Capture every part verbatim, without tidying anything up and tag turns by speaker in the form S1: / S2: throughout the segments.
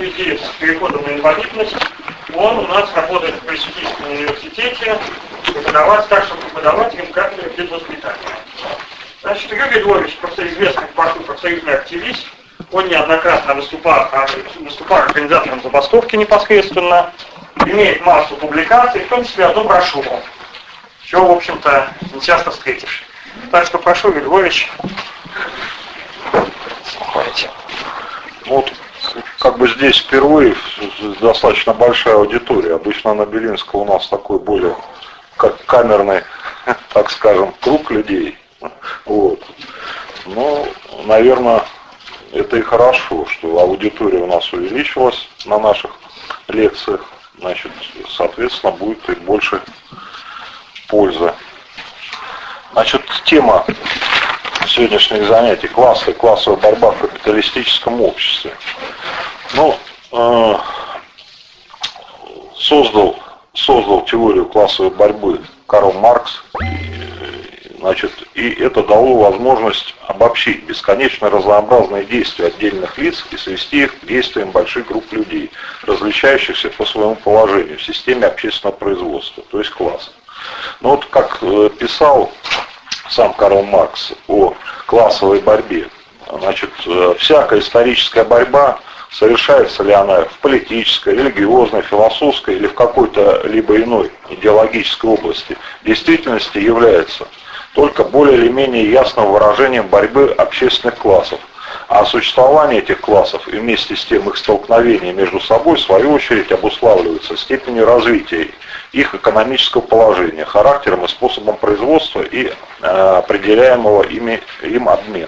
S1: связи с переходом на инвалидность, он у нас работает в Пресвитерском университете, преподавать так, чтобы преподавателем кафедры педвоспитания. Значит, Юрий Львович, известный профсоюзный активист, он неоднократно выступал, выступал организатором забастовки непосредственно, имеет массу публикаций, в том числе одну брошюру, чего, в общем-то, не часто встретишь. Так что прошу, Юрий Львович.
S2: Слушайте. Вот, как бы здесь впервые достаточно большая аудитория. Обычно на Белинского у нас такой более как камерный, так скажем, круг людей. Вот. Но, наверное, это и хорошо, что аудитория у нас увеличилась на наших лекциях. Значит, соответственно, будет и больше пользы. Значит, тема сегодняшних занятий — классы, классовая борьба в капиталистическом обществе. Ну, э, создал, создал теорию классовой борьбы Карл Маркс. Значит, и это дало возможность обобщить бесконечно разнообразные действия отдельных лиц и свести их к действиям больших групп людей, различающихся по своему положению в системе общественного производства, то есть класса. Но вот как писал сам Карл Маркс о классовой борьбе, значит, всякая историческая борьба, совершается ли она в политической, религиозной, философской или в какой-то либо иной идеологической области, в действительности является только более или менее ясным выражением борьбы общественных классов. А существование этих классов и вместе с тем их столкновение между собой, в свою очередь, обуславливается степенью развития их экономического положения, характером и способом производства и э, определяемого ими, им обмена.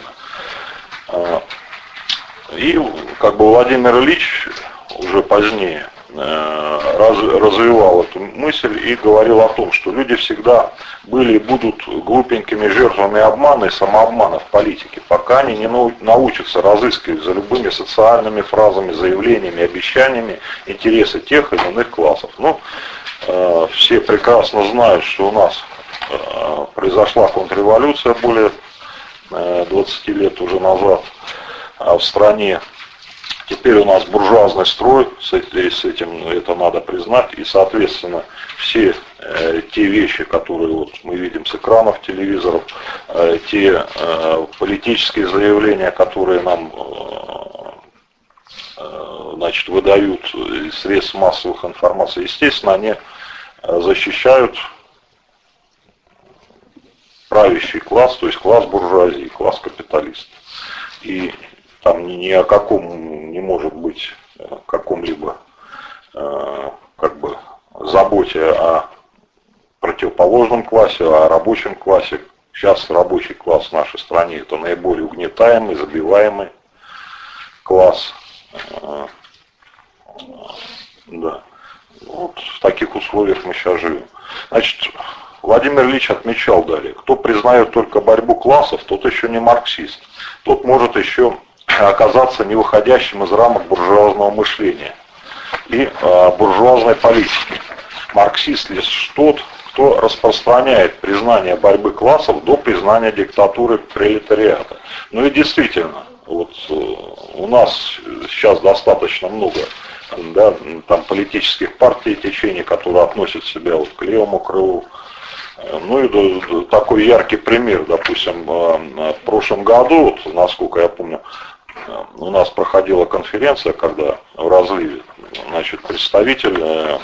S2: И как бы Владимир Ильич уже позднее Раз, развивал эту мысль и говорил о том, что люди всегда были и будут глупенькими жертвами обмана и самообмана в политике, пока они не научатся разыскивать за любыми социальными фразами, заявлениями, обещаниями интересы тех или иных классов. Ну, э, все прекрасно знают, что у нас э, произошла контрреволюция более э, двадцати лет уже назад в стране. Теперь у нас буржуазный строй, с этим это надо признать, и, соответственно, все э, те вещи, которые вот мы видим с экранов телевизоров, э, те э, политические заявления, которые нам э, значит, выдают из средств массовых информации, естественно, они защищают правящий класс, то есть класс буржуазии, класс капиталистов. И там ни о каком не может быть каком-либо э, как бы заботе о противоположном классе, о рабочем классе. Сейчас рабочий класс в нашей стране — это наиболее угнетаемый, забиваемый класс. Э, да. Вот в таких условиях мы сейчас живем. Значит, Владимир Ильич отмечал далее: кто признает только борьбу классов, тот еще не марксист. Тот может еще оказаться не выходящим из рамок буржуазного мышления и э, буржуазной политики. Марксист лишь тот, кто распространяет признание борьбы классов до признания диктатуры пролетариата. Ну и действительно, вот э, у нас сейчас достаточно много, да, там политических партий и течений, которые относят себя вот к левому крылу. Ну и такой яркий пример, допустим, в прошлом году, вот, насколько я помню, у нас проходила конференция, когда в Разливе, значит, представитель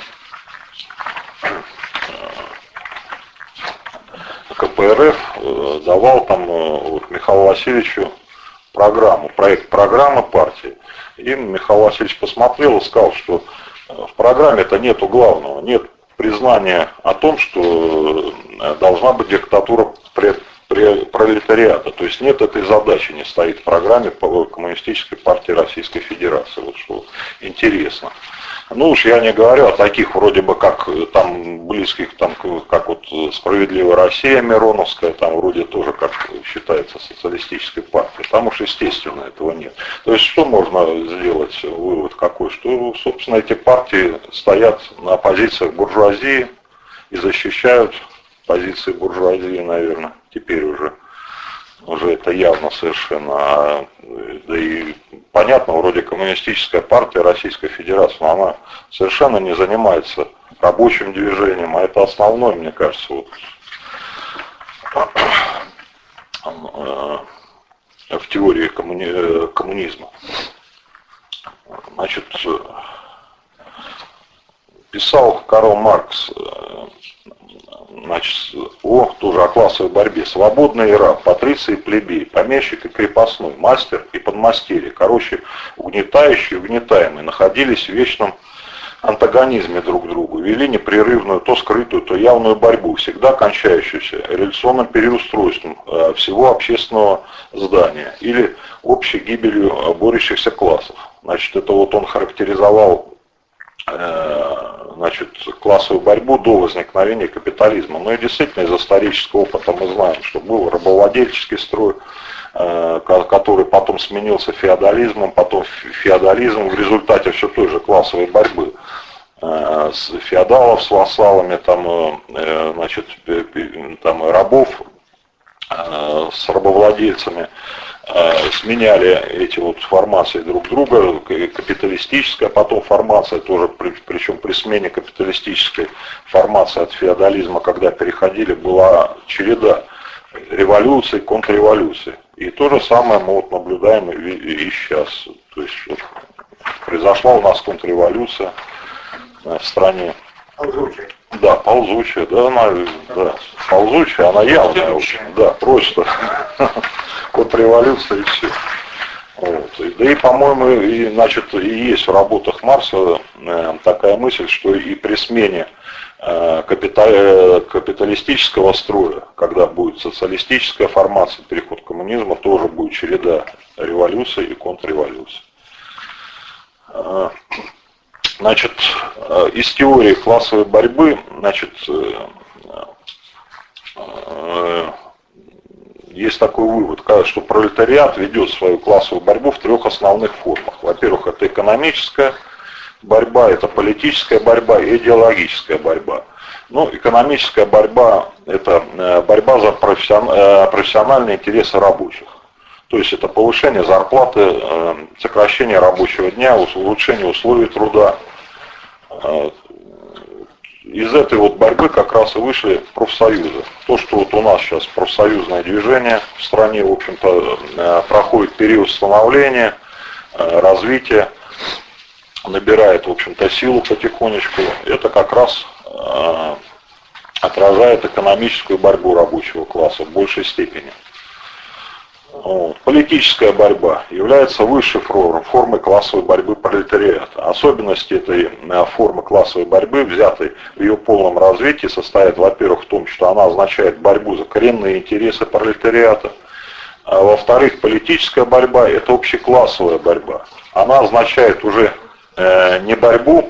S2: ка пэ эр эф давал там вот, Михаилу Васильевичу программу, проект программы партии. И Михаил Васильевич посмотрел и сказал, что в программе-то нету главного, нет признания о том, что должна быть диктатура пролетариата. То есть нет этой задачи, не стоит в программе Коммунистической партии Российской Федерации. Вот что интересно. Ну уж я не говорю о таких вроде бы как там близких, там, как вот Справедливая Россия Мироновская, там вроде тоже как считается социалистической партией. Там уж естественно этого нет. То есть что можно сделать, вывод какой, что собственно эти партии стоят на позициях буржуазии и защищают позиции буржуазии, наверное, теперь уже. уже это явно совершенно, да и понятно, вроде коммунистическая партия Российской Федерации, но она совершенно не занимается рабочим движением, а это основной, мне кажется, вот, в теории коммуни... коммунизма. Значит, писал Карл Маркс, значит, о, тоже о классовой борьбе. Свободный и раб, патриций и плебей, помещик и крепостной, мастер и подмастерье, короче, угнетающие и угнетаемые, находились в вечном антагонизме друг к другу, вели непрерывную, то скрытую, то явную борьбу, всегда кончающуюся революционным переустройством всего общественного здания или общей гибелью борющихся классов. Значит, это вот он характеризовал, значит, классовую борьбу до возникновения капитализма. Ну и действительно, из исторического опыта мы знаем, что был рабовладельческий строй, который потом сменился феодализмом, потом феодализм в результате все той же классовой борьбы с феодалов с вассалами, там, значит, там, рабов с рабовладельцами, сменяли эти вот формации друг друга, капиталистическая потом формация тоже, причем при смене капиталистической формации от феодализма, когда переходили, была череда революции, контрреволюции. И то же самое мы вот наблюдаем и сейчас. То есть вот, произошла у нас контрреволюция в стране.
S1: Ползучая.
S2: Да, ползучая, да, она, да, ползучая, она явная, в общем, да, просто контрреволюция и все. Вот. Да и, по-моему, и, значит, и есть в работах Маркса э, такая мысль, что и при смене э, капитали, капиталистического строя, когда будет социалистическая формация, переход к коммунизму, тоже будет череда революций и контрреволюций. Э, значит, э, из теории классовой борьбы, значит, э, э, есть такой вывод, что пролетариат ведет свою классовую борьбу в трех основных формах. Во-первых, это экономическая борьба, это политическая борьба и идеологическая борьба. Ну, экономическая борьба – это борьба за профессиональные интересы рабочих. То есть это повышение зарплаты, сокращение рабочего дня, улучшение условий труда. Из этой вот борьбы как раз и вышли профсоюзы. То, что вот у нас сейчас профсоюзное движение в стране, в общем-то, проходит период становления, развития, набирает, в общем-то, силу потихонечку. Это как раз отражает экономическую борьбу рабочего класса в большей степени. Вот. Политическая борьба является высшей формой классовой борьбы пролетариата. Особенности этой формы классовой борьбы, взятой в ее полном развитии, состоят, во-первых, в том, что она означает борьбу за коренные интересы пролетариата. А во-вторых, политическая борьба – это общеклассовая борьба. Она означает уже э, не борьбу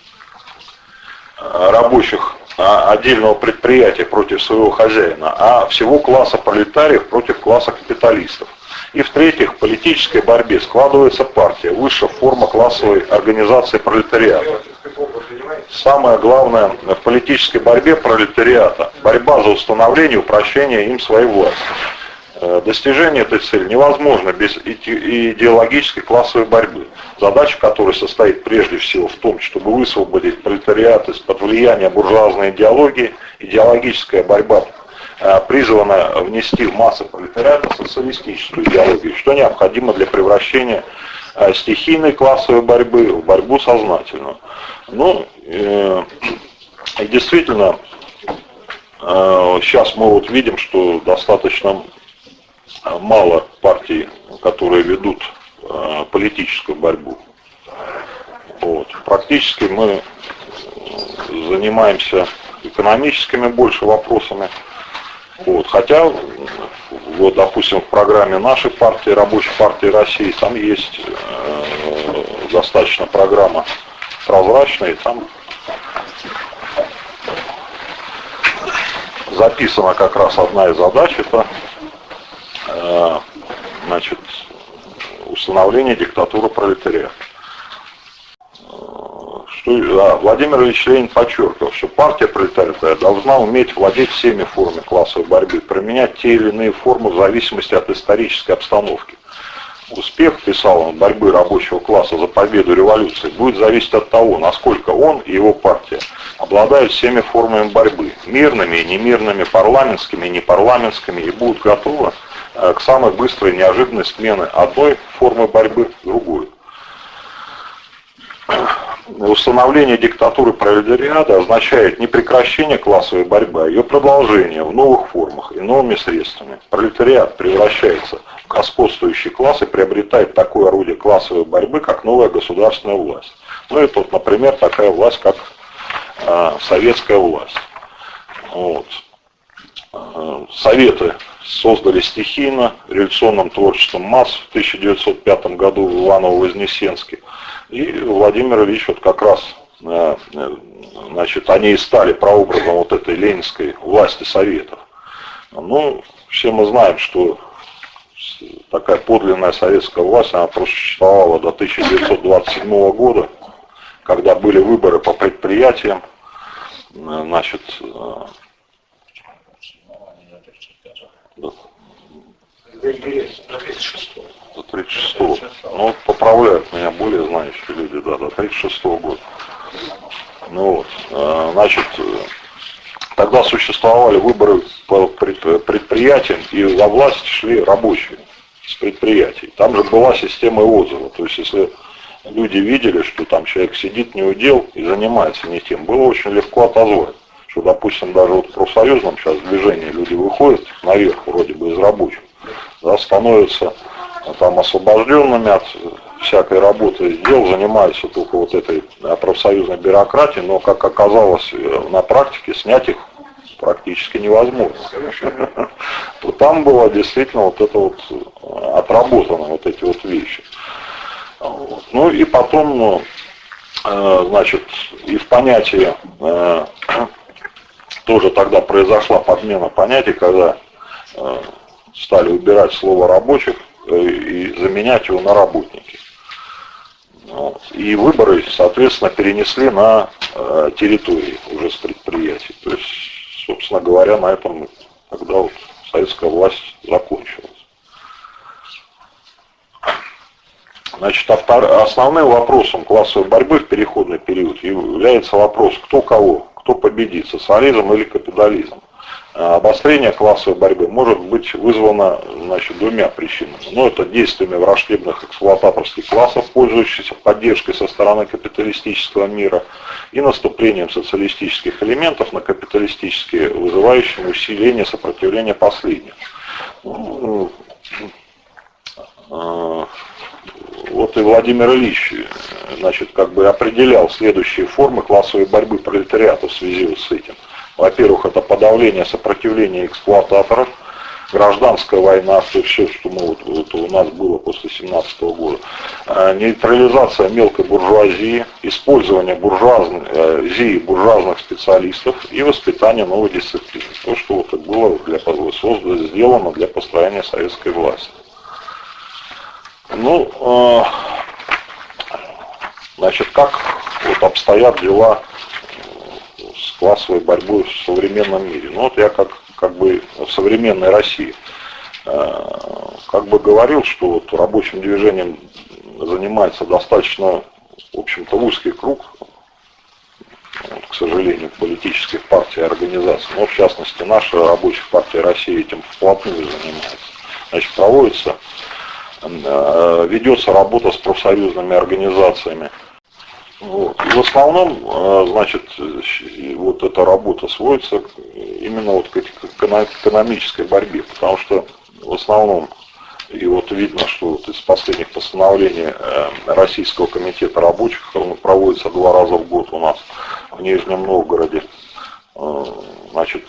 S2: рабочих отдельного предприятия против своего хозяина, а всего класса пролетариев против класса капиталистов. И в-третьих, в политической борьбе складывается партия, высшая форма классовой организации пролетариата. Самое главное в политической борьбе пролетариата – борьба за установление и упрочение им своей власти. Достижение этой цели невозможно без идеологической классовой борьбы, задача которой состоит прежде всего в том, чтобы высвободить пролетариат из-под влияния буржуазной идеологии. Идеологическая борьба призвана внести в массы пролетариата социалистическую идеологию, что необходимо для превращения стихийной классовой борьбы в борьбу сознательную. Ну, и действительно, сейчас мы вот видим, что достаточно мало партий, которые ведут э, политическую борьбу. Вот. Практически мы занимаемся экономическими больше вопросами. Вот. Хотя, вот, допустим, в программе нашей партии, Рабочей партии России, там есть э, достаточно программа прозрачная, и там записана как раз одна из задач, это значит, установление диктатуры пролетариата. что а, Владимир Ильич Ленин подчеркивал, что партия пролетариата должна уметь владеть всеми формами классовой борьбы, применять те или иные формы в зависимости от исторической обстановки. Успех, писал он, борьбы рабочего класса за победу революции будет зависеть от того, насколько он и его партия обладают всеми формами борьбы, мирными и немирными, парламентскими и непарламентскими, и будут готовы к самой быстрой и неожиданной смены одной формы борьбы в другую. Установление диктатуры пролетариата означает не прекращение классовой борьбы, а ее продолжение в новых формах и новыми средствами. Пролетариат превращается в господствующий класс и приобретает такое орудие классовой борьбы, как новая государственная власть. Ну и тут, например, такая власть, как э, советская власть. Вот. Э, Советы создали стихийно, революционным творчеством масс в тысяча девятьсот пятом году в Иваново-Вознесенске. И Владимир Ильич вот как раз, значит, они и стали прообразом вот этой ленинской власти Советов. Ну, все мы знаем, что такая подлинная советская власть, она просуществовала до тысяча девятьсот двадцать седьмого года, когда были выборы по предприятиям, значит, до тридцать шестого. До тридцать шестого. Ну, поправляют меня более знающие люди, да, до тридцать шестого года. Ну вот, значит, тогда существовали выборы по предприятиям, и во власть шли рабочие с предприятий. Там же была система отзыва, то есть если люди видели, что там человек сидит не у дел и занимается не тем, было очень легко отозвать. Что, допустим, даже вот в профсоюзном сейчас движении люди выходят наверх вроде бы из рабочих, да, становятся там освобожденными от всякой работы дел, занимаются только вот этой профсоюзной бюрократией, но, как оказалось на практике, снять их практически невозможно. То там было действительно вот это вот отработано, вот эти вот вещи. Ну и потом, ну, значит, и в понятии тоже тогда произошла подмена понятий, когда стали убирать слово рабочих и заменять его на работники. И выборы, соответственно, перенесли на территории уже с предприятий. То есть, собственно говоря, на этом тогда вот советская власть закончилась. Значит, основным вопросом классовой борьбы в переходный период является вопрос, кто кого, кто победит, социализм или капитализм. Обострение классовой борьбы может быть вызвано, значит, двумя причинами. Ну, это действиями враждебных эксплуататорских классов, пользующихся поддержкой со стороны капиталистического мира, и наступлением социалистических элементов на капиталистические, вызывающие усиление сопротивления последних. Ну, вот и Владимир Ильич, значит, как бы определял следующие формы классовой борьбы пролетариата в связи с этим. Во-первых, это подавление сопротивления эксплуататоров, гражданская война, все, все что мы, вот, вот у нас было после семнадцатого года, нейтрализация мелкой буржуазии, использование буржуазии буржуазных специалистов и воспитание новой дисциплины. То, что вот было для, создано, сделано для построения советской власти. Ну, значит, как вот обстоят дела с классовой борьбой в современном мире? Ну вот я как, как бы в современной России как бы говорил, что вот рабочим движением занимается достаточно, в общем-то, узкий круг, вот, к сожалению, политических партий и организаций. Но в частности наша рабочая партия России этим вплотную занимается. Значит, проводится, ведется работа с профсоюзными организациями. Вот. И в основном, значит, вот эта работа сводится именно вот к экономической борьбе, потому что в основном, и вот видно, что вот из последних постановлений Российского комитета рабочих, он проводится два раза в год у нас в Нижнем Новгороде, значит,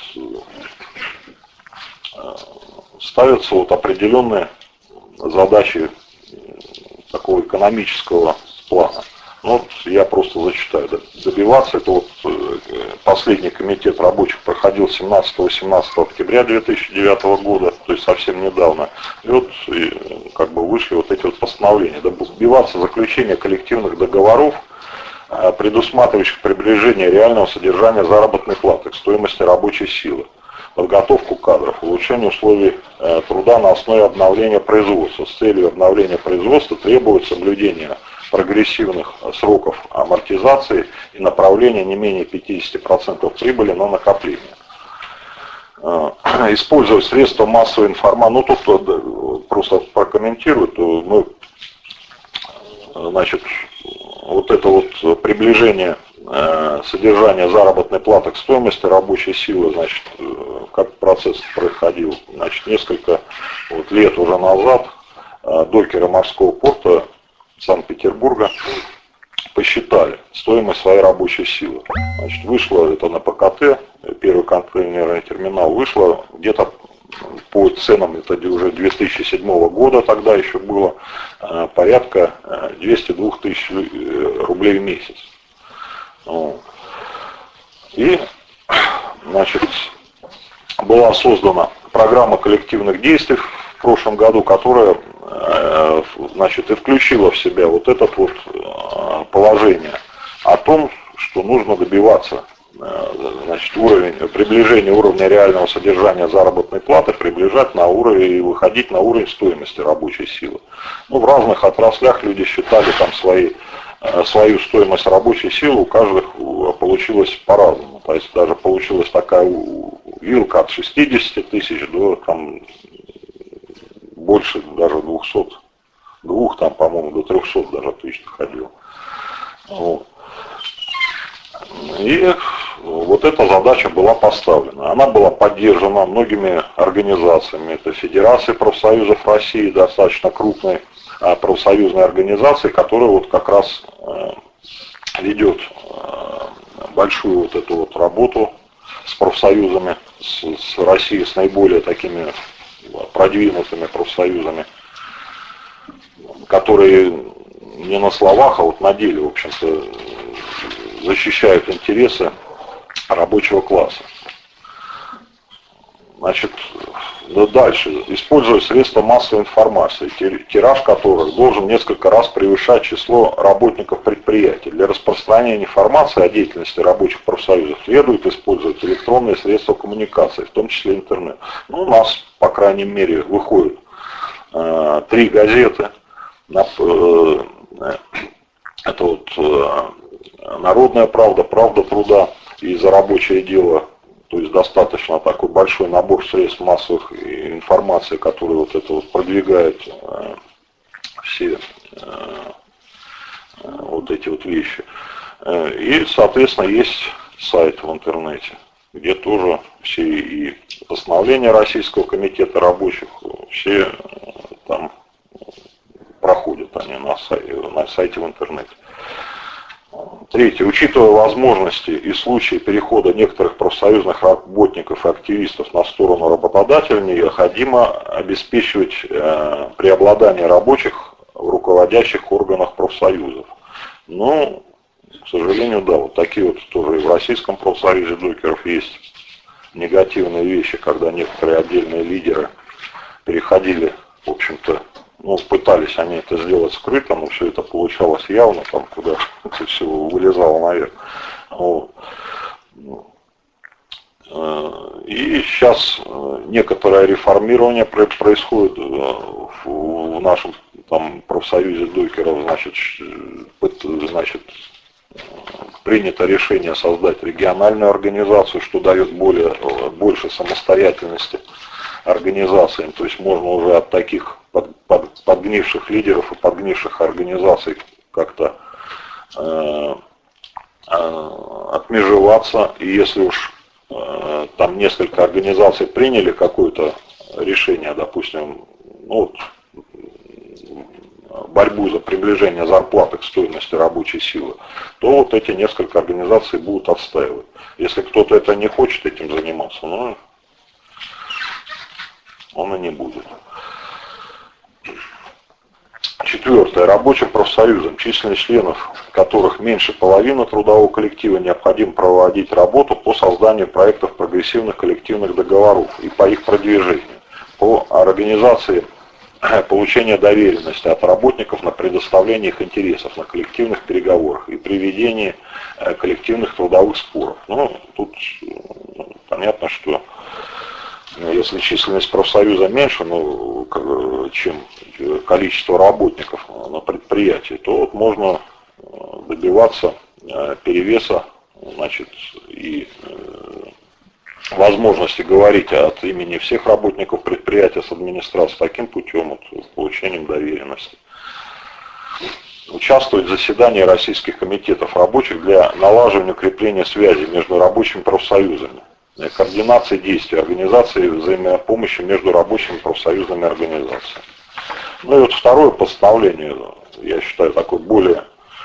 S2: ставятся вот определенные задачи такого экономического плана. Ну, вот я просто зачитаю. Добиваться, это вот последний комитет рабочих проходил семнадцатого-восемнадцатого октября две тысячи девятого года, то есть совсем недавно. И вот и, как бы вышли вот эти вот постановления. Добиваться заключения коллективных договоров предусматривающих приближение реального содержания заработной платы к стоимости рабочей силы, подготовку кадров, улучшение условий труда на основе обновления производства. С целью обновления производства требует соблюдение прогрессивных сроков амортизации и направления не менее пятидесяти процентов прибыли на накопление. Использовать средства массовой информации, ну тут просто прокомментирую, то мы, значит, вот это вот приближение э, содержания заработной платы к стоимости рабочей силы, значит, э, как процесс происходил, значит, несколько вот, лет уже назад э, докеры морского порта Санкт-Петербурга посчитали стоимость своей рабочей силы. Значит, вышло это на ПКТ, первый контейнерный терминал, вышло где-то по ценам, это уже две тысячи седьмого года, тогда еще было порядка двухсот двух тысяч рублей в месяц. И, значит, была создана программа коллективных действий в прошлом году, которая, значит, и включила в себя вот это вот положение о том, что нужно добиваться, значит, уровень, приближение уровня реального содержания заработной платы, приближать на уровень и выходить на уровень стоимости рабочей силы. Ну, в разных отраслях люди считали там свои, свою стоимость рабочей силы, у каждых получилось по-разному. То есть даже получилась такая вилка от шестидесяти тысяч до там, больше даже двухсот, двух там, по-моему, до трехсот даже тысяч доходило. Вот. И вот эта задача была поставлена. Она была поддержана многими организациями. Это Федерация профсоюзов России, достаточно крупной профсоюзной организации, которая вот как раз ведет большую вот эту вот работу с профсоюзами, с, с Россией, с наиболее такими продвинутыми профсоюзами, которые не на словах, а вот на деле, в общем-то, защищают интересы рабочего класса. Значит, да дальше. Используя средства массовой информации, тираж которых должен несколько раз превышать число работников предприятий. Для распространения информации о деятельности рабочих профсоюзов следует использовать электронные средства коммуникации, в том числе интернет. Ну, у нас, по крайней мере, выходит э, три газеты. На, э, это вот э, «Народная правда», «Правда труда» и «За рабочее дело». То есть достаточно такой большой набор средств массовых информации, которые вот это вот продвигают э, все э, вот эти вот вещи. И, соответственно, есть сайт в интернете, где тоже все и постановления Российского комитета рабочих, все там проходят они на сайте, на сайте в интернете. Третье. Учитывая возможности и случаи перехода некоторых профсоюзных работников и активистов на сторону работодателя, необходимо обеспечивать э, преобладание рабочих в руководящих органах профсоюзов. Но, к сожалению, да, вот такие вот тоже и в Российском профсоюзе докеров есть негативные вещи, когда некоторые отдельные лидеры переходили, в общем-то, ну, пытались они это сделать скрыто, но все это получалось явно, там, куда это все вылезало наверх. Вот. И сейчас некоторое реформирование происходит в нашем там, профсоюзе докеров, значит, значит, принято решение создать региональную организацию, что дает более, больше самостоятельности организациям, то есть можно уже от таких под, под, подгнивших лидеров и подгнивших организаций как-то э, э, отмежеваться, и если уж э, там несколько организаций приняли какое-то решение, допустим, ну, борьбу за приближение зарплаты к стоимости рабочей силы, то вот эти несколько организаций будут отстаивать. Если кто-то это не хочет этим заниматься, ну, он и не будет. Четвертое. Рабочим профсоюзам, численность членов которых меньше половины трудового коллектива, необходимо проводить работу по созданию проектов прогрессивных коллективных договоров и по их продвижению, по организации получения доверенности от работников на предоставление их интересов на коллективных переговорах и при ведении коллективных трудовых споров. Ну, тут понятно, что если численность профсоюза меньше, ну, чем количество работников на предприятии, то вот можно добиваться перевеса, значит, и возможности говорить от имени всех работников предприятия с администрацией таким путем, вот, получением доверенности. Участвовать в заседании российских комитетов рабочих для налаживания укрепления связи между рабочими профсоюзами, координации действий, организации взаимопомощи между рабочими профсоюзными организациями. Ну и вот второе постановление, я считаю, такое более,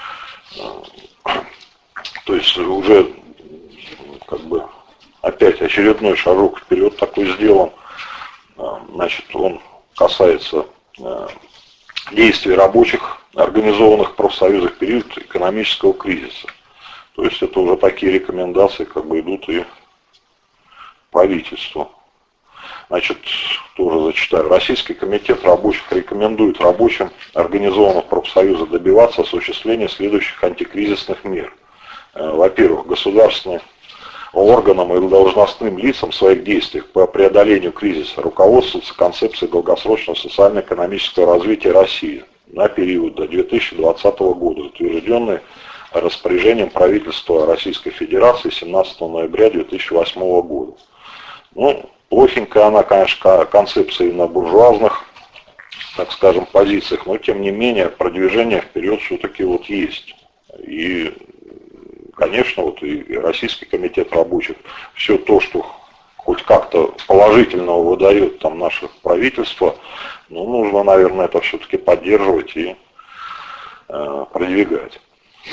S2: то есть уже как бы опять очередной шажок вперед такой сделан. Значит, он касается действий рабочих, организованных в профсоюзах в период экономического кризиса. То есть это уже такие рекомендации как бы идут и правительству. Значит, тоже зачитаю. Российский комитет рабочих рекомендует рабочим, организованных профсоюза, добиваться осуществления следующих антикризисных мер. Во-первых, государственным органам и должностным лицам в своих действиях по преодолению кризиса руководствоваться концепцией долгосрочного социально-экономического развития России на период до две тысячи двадцатого года, утвержденной распоряжением правительства Российской Федерации семнадцатого ноября две тысячи восьмого года. Ну, плохенькая она, конечно, концепция на буржуазных, так скажем, позициях, но тем не менее продвижение вперед все-таки вот есть. И, конечно, вот и Российский комитет рабочих, все то, что хоть как-то положительного выдает там наше правительство, ну, нужно, наверное, это все-таки поддерживать и э, продвигать.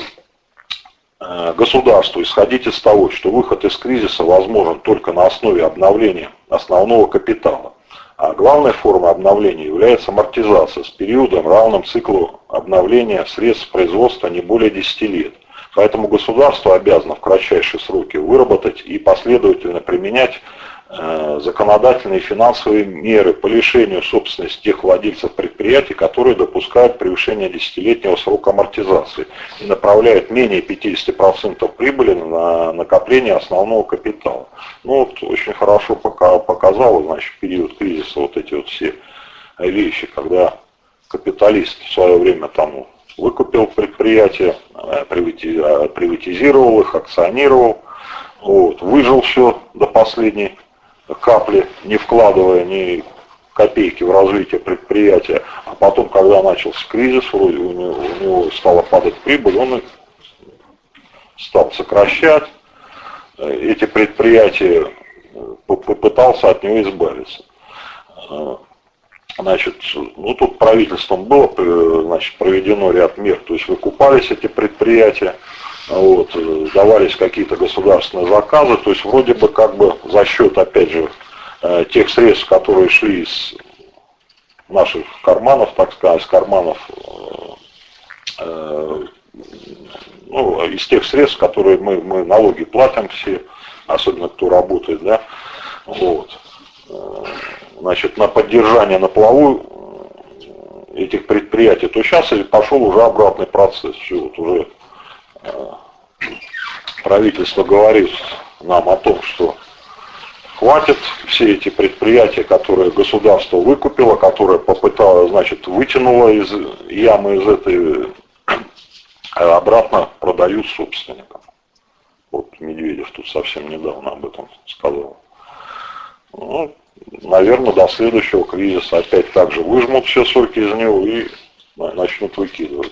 S2: Государству исходить из того, что выход из кризиса возможен только на основе обновления основного капитала. А главной формой обновления является амортизация с периодом, равным циклу обновления средств производства не более десяти лет. Поэтому государство обязано в кратчайшие сроки выработать и последовательно применять э, законодательные и финансовые меры по лишению собственности тех владельцев предприятий, которые допускают превышение десятилетнего срока амортизации и направляют менее пятидесяти процентов прибыли на накопление основного капитала. Ну вот очень хорошо пока показало, значит, в период кризиса вот эти вот все вещи, когда капиталист в свое время там выкупил предприятия, приватизировал их, акционировал, вот, выжил все до последней капли, не вкладывая ни копейки в развитие предприятия, а потом, когда начался кризис, вроде у него, у него стала падать прибыль, он стал сокращать эти предприятия, попытался от него избавиться. Значит, ну тут правительством было, значит, проведено ряд мер, то есть выкупались эти предприятия, вот, давались какие-то государственные заказы, то есть вроде бы как бы за счет, опять же, тех средств, которые шли из наших карманов, так сказать, из карманов, ну, из тех средств, которые мы, мы налоги платим все, особенно кто работает, да, вот. Значит, на поддержание на плаву этих предприятий, то сейчас пошел уже обратный процесс. Все, вот уже э, правительство говорит нам о том, что хватит все эти предприятия, которые государство выкупило, которые попыталось, значит, вытянуло из ямы из этой, обратно продают собственникам. Вот Медведев тут совсем недавно об этом сказал. Ну, наверное, до следующего кризиса опять так же выжмут все соки из него и начнут выкидывать.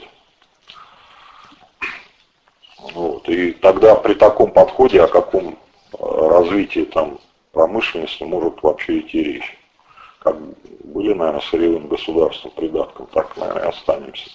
S2: Вот. И тогда при таком подходе о каком развитии там промышленности может вообще идти речь. Как были, наверное, сырьевым государством придатком, так, наверное, и останемся.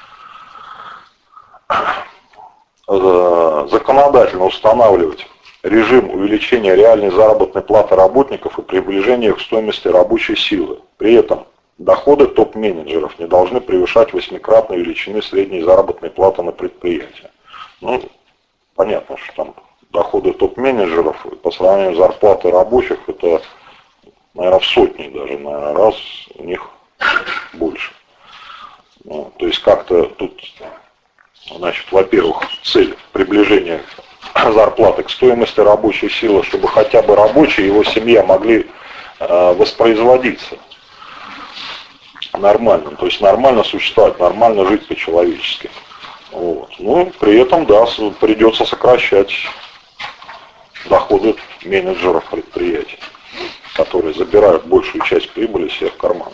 S2: Законодательно устанавливать режим увеличения реальной заработной платы работников и приближения к стоимости рабочей силы. При этом доходы топ-менеджеров не должны превышать восьмикратной величины средней заработной платы на предприятии. Ну, понятно, что там доходы топ-менеджеров по сравнению с зарплатой рабочих, это, наверное, в сотни даже, наверное, раз у них больше. Ну, то есть как-то тут, значит, во-первых, цель приближения зарплаты к стоимости рабочей силы, чтобы хотя бы рабочий и его семья могли э, воспроизводиться нормально, то есть нормально существовать, нормально жить по-человечески. Вот. Ну, при этом, да, придется сокращать доходы менеджеров предприятий, которые забирают большую часть прибыли себе в карман.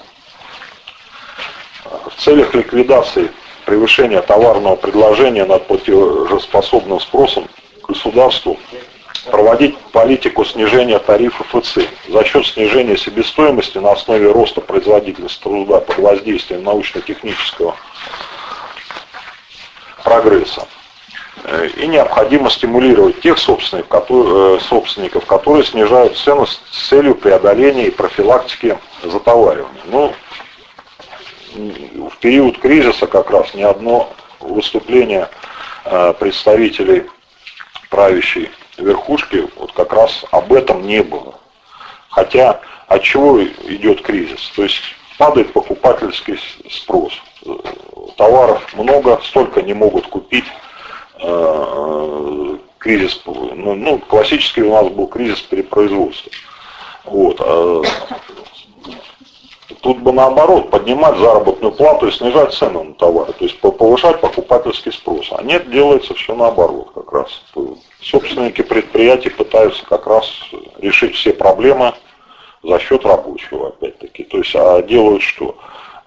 S2: В целях ликвидации превышения товарного предложения над платежеспособным спросом государству проводить политику снижения тарифов и цен за счет снижения себестоимости на основе роста производительности труда под воздействием научно-технического прогресса. И необходимо стимулировать тех собственников, которые, собственников, которые снижают цену с целью преодоления и профилактики затоваривания. Ну, в период кризиса как раз ни одно выступление представителей правящей верхушки вот как раз об этом не было. Хотя от чего идет кризис? То есть падает покупательский спрос. Товаров много, столько не могут купить. Кризис, ну, ну, классический у нас был кризис перепроизводства. Вот. Тут бы наоборот поднимать заработную плату и снижать цену на товары, то есть повышать покупательский спрос. А нет, делается все наоборот как раз. Собственники предприятий пытаются как раз решить все проблемы за счет рабочего, опять-таки. То есть, а делают что?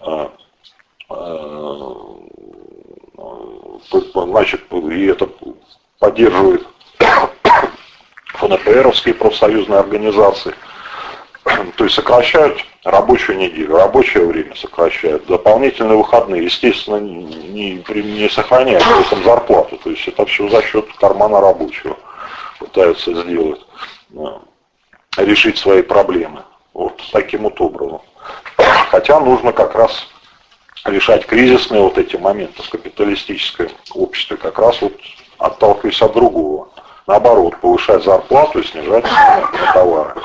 S2: Значит, и это поддерживает ФНПРовские профсоюзные организации. То есть сокращают рабочую неделю, рабочее время сокращают, дополнительные выходные, естественно, не, не сохраняют при этом зарплату. То есть это все за счет кармана рабочего пытаются сделать, решить свои проблемы. Вот таким вот образом. Хотя нужно как раз решать кризисные вот эти моменты в капиталистическом обществе, как раз вот отталкиваясь от другого. Наоборот, повышать зарплату и снижать цены на товары.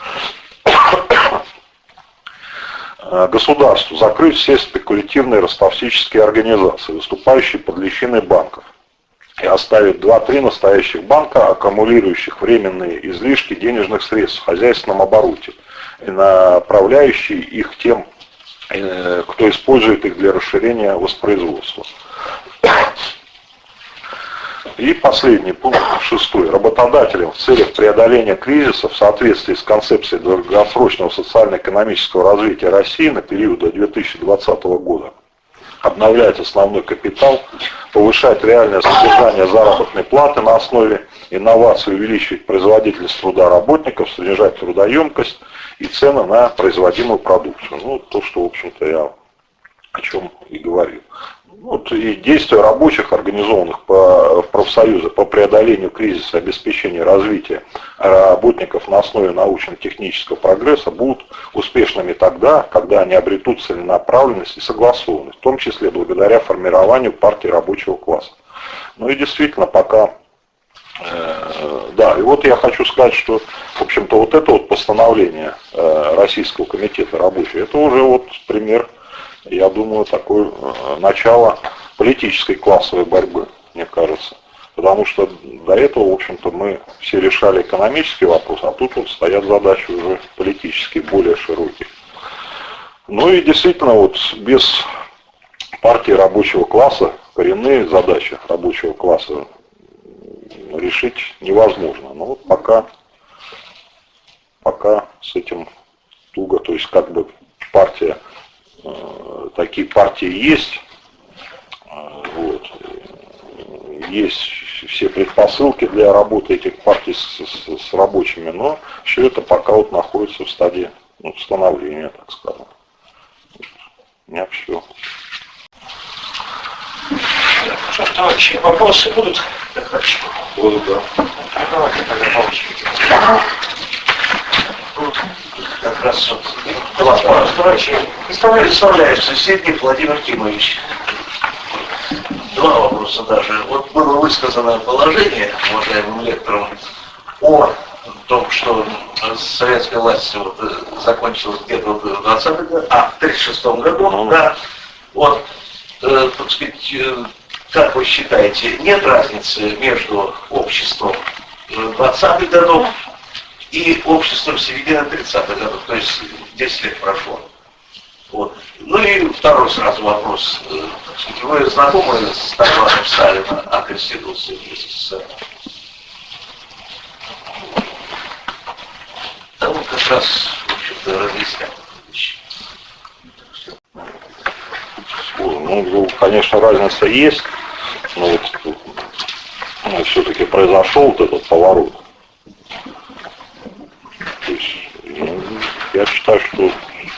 S2: Государству закрыть все спекулятивные ростовщические организации, выступающие под личиной банков, и оставить два-три настоящих банка, аккумулирующих временные излишки денежных средств в хозяйственном обороте, и направляющие их тем, кто использует их для расширения воспроизводства. И последний пункт, шестой. Работодателям в целях преодоления кризиса в соответствии с концепцией долгосрочного социально-экономического развития России на период до две тысячи двадцатого года обновлять основной капитал, повышать реальное содержание заработной платы на основе инноваций, увеличивать производительность труда работников, снижать трудоемкость и цены на производимую продукцию. Ну, то, что, в общем-то, я о чем и говорил. Вот и действия рабочих, организованных по, в профсоюзы по преодолению кризиса, обеспечению развития работников на основе научно-технического прогресса будут успешными тогда, когда они обретут целенаправленность и согласованность, в том числе благодаря формированию партии рабочего класса. Ну и действительно, пока... Э, да, и вот я хочу сказать, что, в общем-то, вот это вот постановление э, Российского комитета рабочих, это уже вот пример, я думаю, такое начало политической классовой борьбы, мне кажется. Потому что до этого, в общем-то, мы все решали экономический вопрос, а тут вот стоят задачи уже политические, более широкие. Ну и действительно, вот без партии рабочего класса, коренные задачи рабочего класса решить невозможно. Но вот пока, пока с этим туго, то есть как бы партия, такие партии есть, вот, есть все предпосылки для работы этих партий с, с, с рабочими, но все это пока вот находится в стадии, ну, становления, так скажем. У меня все.
S1: Что ж, товарищи, вопросы будут?
S2: Будут, да.
S1: Давайте тогда получите. Как раз вот. Товарищи, представляется Сергей Владимир Кимович. Два вопроса даже. Вот было высказано положение, уважаемым лектором, о том, что
S3: советская власть вот, закончилась где-то в двадцатом году, а, в тридцать шестом году, mm-hmm. да. Вот, э, так сказать, э, как вы считаете, нет разницы между обществом двадцатых годов и обществом середины тридцатых годов, то есть десять лет прошло. Вот. Ну и второй сразу вопрос. Вы знакомы с докладом Сталина о Конституции СССР? Там он как раз, в общем-то, разъяснял эти вещи.
S2: Ну, конечно, разница есть, но вот ну, все-таки произошел вот этот поворот. То есть, ну, я считаю, что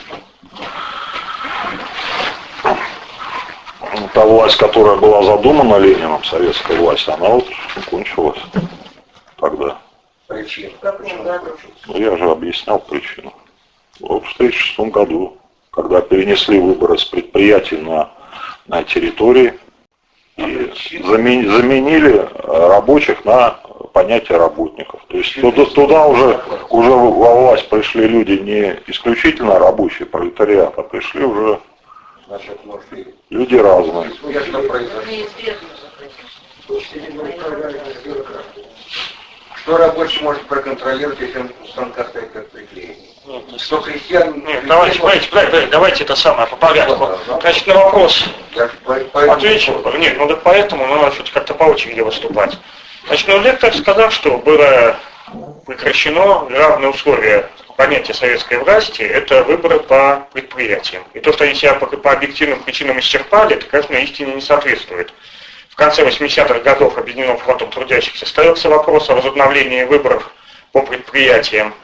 S2: та власть, которая была задумана Лениным, советская власть, она вот кончилась тогда.
S3: Причина?
S2: Ну, я же объяснял причину. Вот в тридцать шестом году, когда перенесли выборы с предприятий на, на территории и замен, заменили рабочих на понятие работников. То есть туда, туда уже, уже во власть пришли люди не исключительно рабочие, пролетариат, а пришли уже
S3: Значит, может, и...
S2: люди разные.
S3: Что рабочий может проконтролировать, если он у станка стоит как приклеение? Что крестьян...
S1: Нет, давайте, давайте, давайте, давайте это самое по порядку. Значит, на вопрос отвечу. Нет, ну да поэтому надо что-то как-то по очереди выступать. Значит, ну лектор сказал, что было прекращено равные условия понятия советской власти, это выборы по предприятиям. И то, что они себя по, по объективным причинам исчерпали, это, конечно, истине не соответствует. В конце восьмидесятых годов Объединенным фронтом трудящихся ставился вопрос о возобновлении выборов по предприятиям.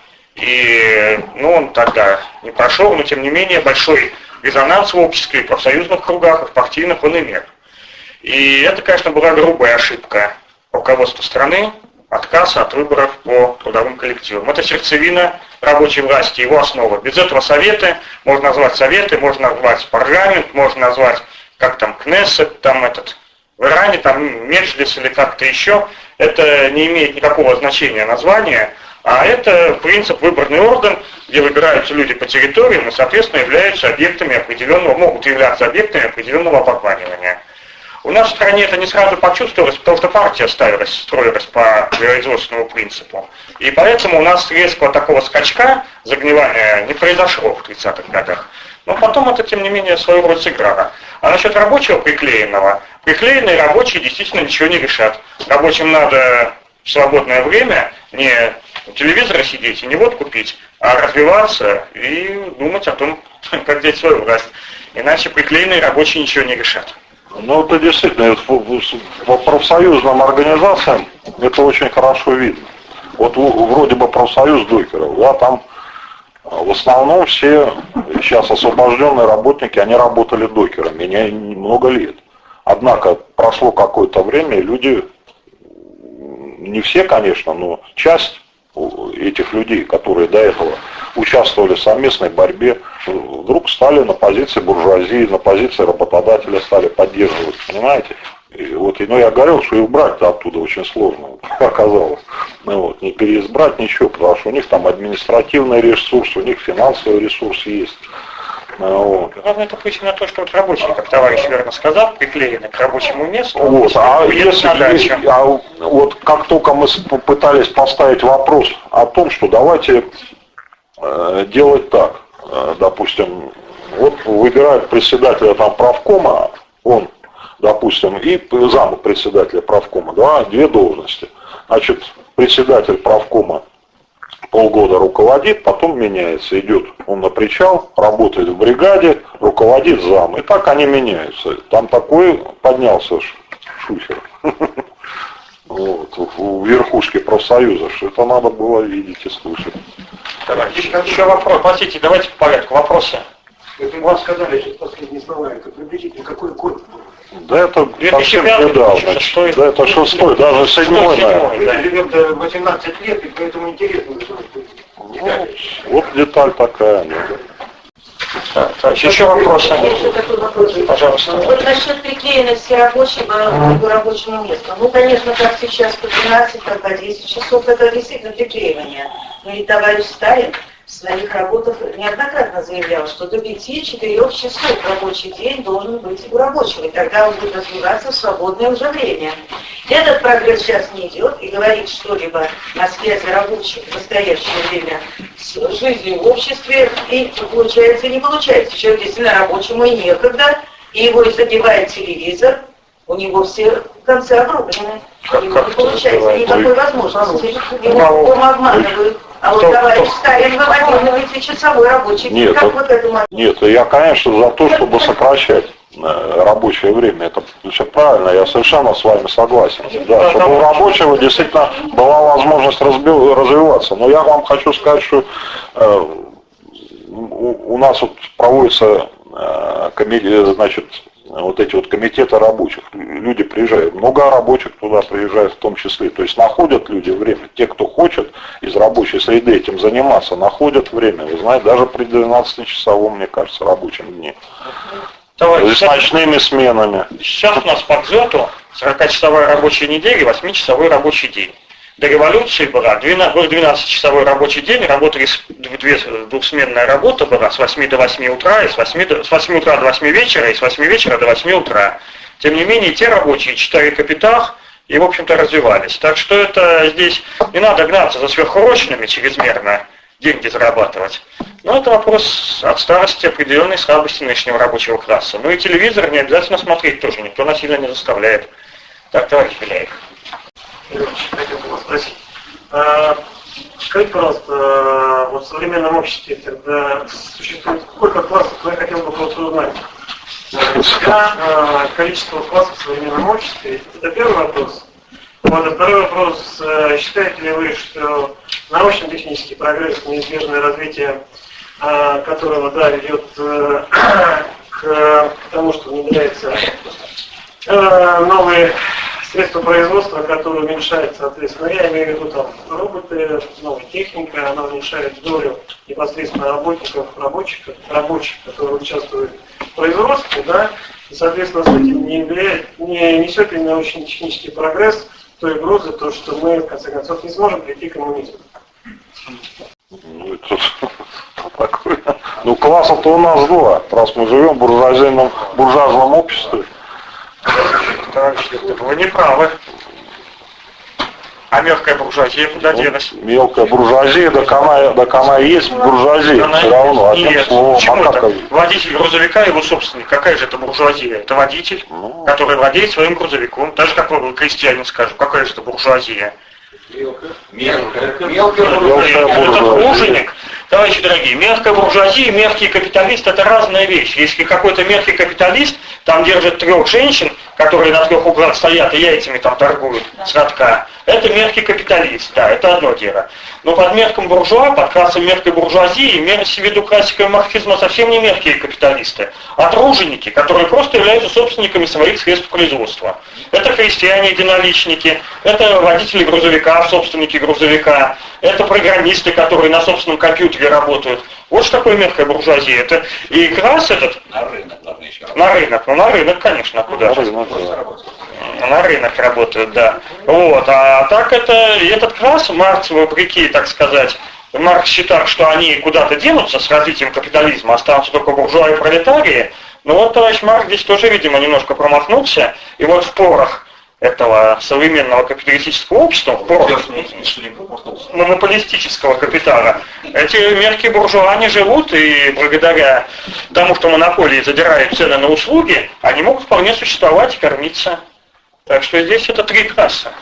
S1: И ну, он тогда не прошел, но тем не менее большой резонанс в обществе, и в профсоюзных кругах, и в партийных он имел. И это, конечно, была грубая ошибка руководства страны, отказ от выборов по трудовым коллективам. Это сердцевина рабочей власти, его основа. Без этого советы, можно назвать советы, можно назвать парламент, можно назвать, как там, Кнессет, там этот, в Иране, там, Меджлис или как-то еще. Это не имеет никакого значения названия, а это принцип выборный орган, где выбираются люди по территориям и, соответственно, являются объектами определенного, могут являться объектами определенного оборванивания. У нас в стране это не сразу почувствовалось, потому что партия ставилась, строилась по производственному принципу. И поэтому у нас резкого такого скачка загнивания не произошло в тридцатых годах. Но потом это, тем не менее, свою роль сыграло. А насчет рабочего приклеенного, приклеенные рабочие действительно ничего не решат. Рабочим надо в свободное время не у телевизора сидеть и не водку пить, а развиваться и думать о том, как взять свою власть. Иначе приклеенные рабочие ничего не решат.
S2: Ну, это действительно, по профсоюзным организациям это очень хорошо видно. Вот вроде бы профсоюз докеров, да, там в основном все сейчас освобожденные работники, они работали докерами, не много лет. Однако прошло какое-то время, и люди, не все, конечно, но часть этих людей, которые до этого участвовали в совместной борьбе, вдруг стали на позиции буржуазии, на позиции работодателя стали поддерживать, понимаете? И вот, ну, я говорил, что и убрать-то оттуда очень сложно оказалось. Ну, вот, не переизбрать ничего, потому что у них там административный ресурс, у них финансовый ресурс есть. Вот.
S1: Главное, это причина то, что вот рабочие, как товарищ верно сказал, приклеены к рабочему месту.
S2: Вот, а, если, а вот как только мы попытались поставить вопрос о том, что давайте э, делать так, э, допустим, вот выбирают председателя там правкома, он, допустим, и зам председателя правкома, да, две должности. Значит, председатель правкома полгода руководит, потом меняется, идет он на причал, работает в бригаде, руководит зам. И так они меняются. Там такой поднялся шухер вот, в верхушке профсоюза, что это надо было видеть и слушать.
S1: Еще вопрос, простите, давайте по порядку, вопросы.
S3: Это вам сказали, сейчас последние слова, это приблизительно какой год был?
S2: Да это совсем недавно. Да это шестой, даже седьмой, наверное.
S3: Живет восемнадцать лет, и поэтому интересно.
S2: Ну, вот деталь такая.
S1: Так, так, еще вопросы? Пожалуйста.
S4: Вот насчет приклеенности рабочего к рабочему месту. Ну, конечно, как сейчас по двенадцать, так по десять часов, это действительно приклеивание.
S5: Но и товарищ Сталин в своих работах неоднократно заявлял, что до пяти-четырех часов рабочий день должен быть у рабочего, и тогда он будет развиваться в свободное уже время. Этот прогресс сейчас не идет, и говорить что-либо о связи рабочих в настоящее время с жизнью в обществе, и получается, не получается. Человек действительно рабочему и некогда, и его забивает телевизор, у него все концы обрублены.
S2: Как,
S5: Ему
S2: как
S5: не получается никакой возможности. Его
S2: А,
S5: форму обманывают. А вот
S2: кто,
S5: товарищ
S2: кто?
S5: Сталин выводил на пятичасовой рабочий день.
S2: Нет,
S5: Как
S2: вот,
S5: вот этому...
S2: нет, я, конечно, за то, чтобы сокращать э, рабочее время. Это все правильно, я совершенно с вами согласен. Да, чтобы у рабочего действительно была возможность разби- развиваться. Но я вам хочу сказать, что э, у, у нас вот проводятся э, комедии, значит, вот эти вот комитеты рабочих, люди приезжают, много рабочих туда приезжают в том числе, то есть находят люди время, те, кто хочет из рабочей среды этим заниматься, находят время, вы знаете, даже при двенадцатичасовом, мне кажется, рабочем дне.
S1: Товарищ,
S2: С ночными сменами.
S1: сейчас у нас по дзету сорокачасовая рабочая неделя, восьмичасовой рабочий день. До революции была двенадцатичасовой рабочий день, работали две, двухсменная работа была с восьми до восьми утра, и с восьми, до, с восьми утра до восьми вечера, и с восьми вечера до восьми утра. Тем не менее, те рабочие читали «Капитах» и, в общем-то, развивались. Так что это здесь не надо гнаться за сверхурочными чрезмерно, деньги зарабатывать. Но это вопрос от старости, определенной слабости нынешнего рабочего класса. Ну и телевизор не обязательно смотреть тоже, никто насильно не заставляет. Так, товарищ Беляев.
S6: Хотел бы вас спросить. А, скажите, пожалуйста, вот в современном обществе тогда существует сколько классов, но я хотел бы просто узнать. А, количество классов в современном обществе, это первый вопрос. Вот, а второй вопрос, считаете ли вы, что научно-технический прогресс, неизбежное развитие, которого, да, ведет к тому, что внедряются новые средства производства, которые уменьшают, соответственно, я имею в виду там роботы, новая техника, она уменьшает долю непосредственно работников, рабочих, рабочих, которые участвуют в производстве, да, и, соответственно, с этим не, являет, не несет ли научно-технический прогресс той угрозы, то, что мы, в конце концов, не сможем прийти к коммунизму.
S2: Ну, это такое. Ну, классов-то у нас два, раз мы живем в буржуазийном, буржуазном обществе.
S1: Товарищ Лектор, вы не правы. А мелкая буржуазия куда делась?
S2: Ну, мелкая буржуазия, так она, так она и есть буржуазия,
S1: Она...
S2: все равно.
S1: Нет,
S2: словом,
S1: почему
S2: а
S1: это?
S2: как...
S1: Водитель грузовика, его собственник. Какая же это буржуазия? Это водитель,
S2: ну...
S1: который владеет своим грузовиком. Даже такой крестьянин скажу, какая же это буржуазия?
S3: Мелкая.
S2: Мелкая
S1: Это
S2: буржуазия.
S1: труженик. Товарищи дорогие, мелкая буржуазия и мелкий капиталист — это разная вещь. Если какой-то мелкий капиталист там держит трех женщин, которые на трех углах стоят и яйцами там торгуют с ротка, это мелкий капиталист, да, это одно дело. Но под мелким буржуа, под классом мелкой буржуазии, имеется в виду классика марксизма совсем не мелкие капиталисты, а труженики, которые просто являются собственниками своих средств производства. Это крестьяне-единоличники, это водители грузовика, собственники грузовика, это программисты, которые на собственном компьютере работают. Вот что такое мелкая буржуазия. Это и класс этот...
S3: На рынок, ладно, еще раз.
S1: На рынок, ну на рынок, конечно, куда
S2: На
S1: же.
S2: рынок, да.
S1: На рынок работают, да. Вот, а так это, и этот класс, Маркс, вопреки, так сказать, Маркс считал, что они куда-то денутся с развитием капитализма, останутся только буржуа и пролетарии. Но вот товарищ Маркс здесь тоже, видимо, немножко промахнулся, и вот в порах этого современного капиталистического общества, в порах монополистического капитала, эти мелкие буржуа, они живут, и благодаря тому, что монополии задирают цены на услуги, они могут вполне существовать и кормиться. Так что здесь это три класса.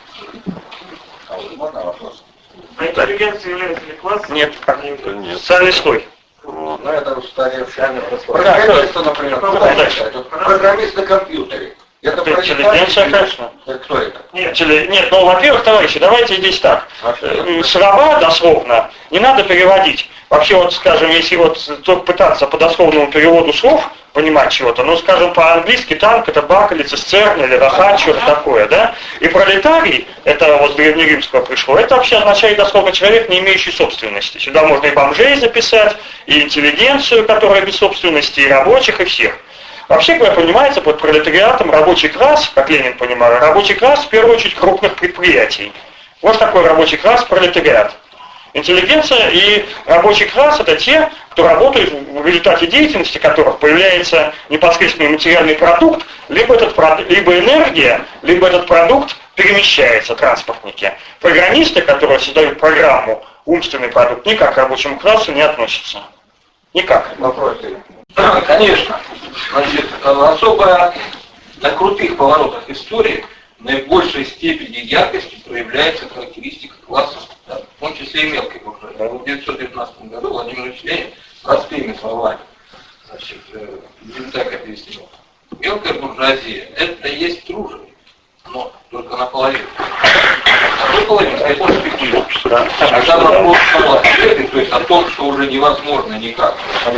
S3: А вот можно вопрос?
S6: А интеллигенция является ли классом?
S1: Нет, как?
S2: Нет.
S1: Социальный слой.
S3: Ну, это устаревшее.
S1: Да,
S3: Программисты, например, кто
S1: да,
S3: это? Программист на компьютере. Это
S1: Это интеллигенция,
S3: пролетарий?
S1: конечно.
S3: Это кто это?
S1: Нет, теле- нет, ну, во-первых, товарищи, давайте здесь так.
S3: А что?
S1: Э, С раба дословно не надо переводить. Вообще, вот, скажем, если вот только пытаться по дословному переводу слов понимать чего-то, ну, скажем, по-английски танк — это бак или цистерна, или рахан, что-то такое, да? И пролетарий, это вот с древнеримского пришло, это вообще означает дословно человек, не имеющий собственности. Сюда можно и бомжей записать, и интеллигенцию, которая без собственности, и рабочих, и всех. Вообще, говоря, понимается под пролетариатом рабочий класс, как Ленин понимал, рабочий класс в первую очередь крупных предприятий. Вот такой рабочий класс пролетариат. Интеллигенция и рабочий класс — это те, кто работает, в результате деятельности которых появляется непосредственный материальный продукт, либо, этот, либо энергия, либо этот продукт перемещается, транспортники. Программисты, которые создают программу, умственный продукт, никак к рабочему классу не относятся. Никак.
S3: Вопросы? Да, конечно. Значит, особо на крутых поворотах истории в наибольшей степени яркости проявляется характеристика класса, да, в том числе и мелкой буржуазии. В тысяча девятьсот девятнадцатом году Владимир Ильич Ленин простыми словами, значит, не так объяснил. Мелкая буржуазия — это и есть труженик, но только наполовину. А половину, это может быть да. А когда вопрос о то есть о том, что уже невозможно никак,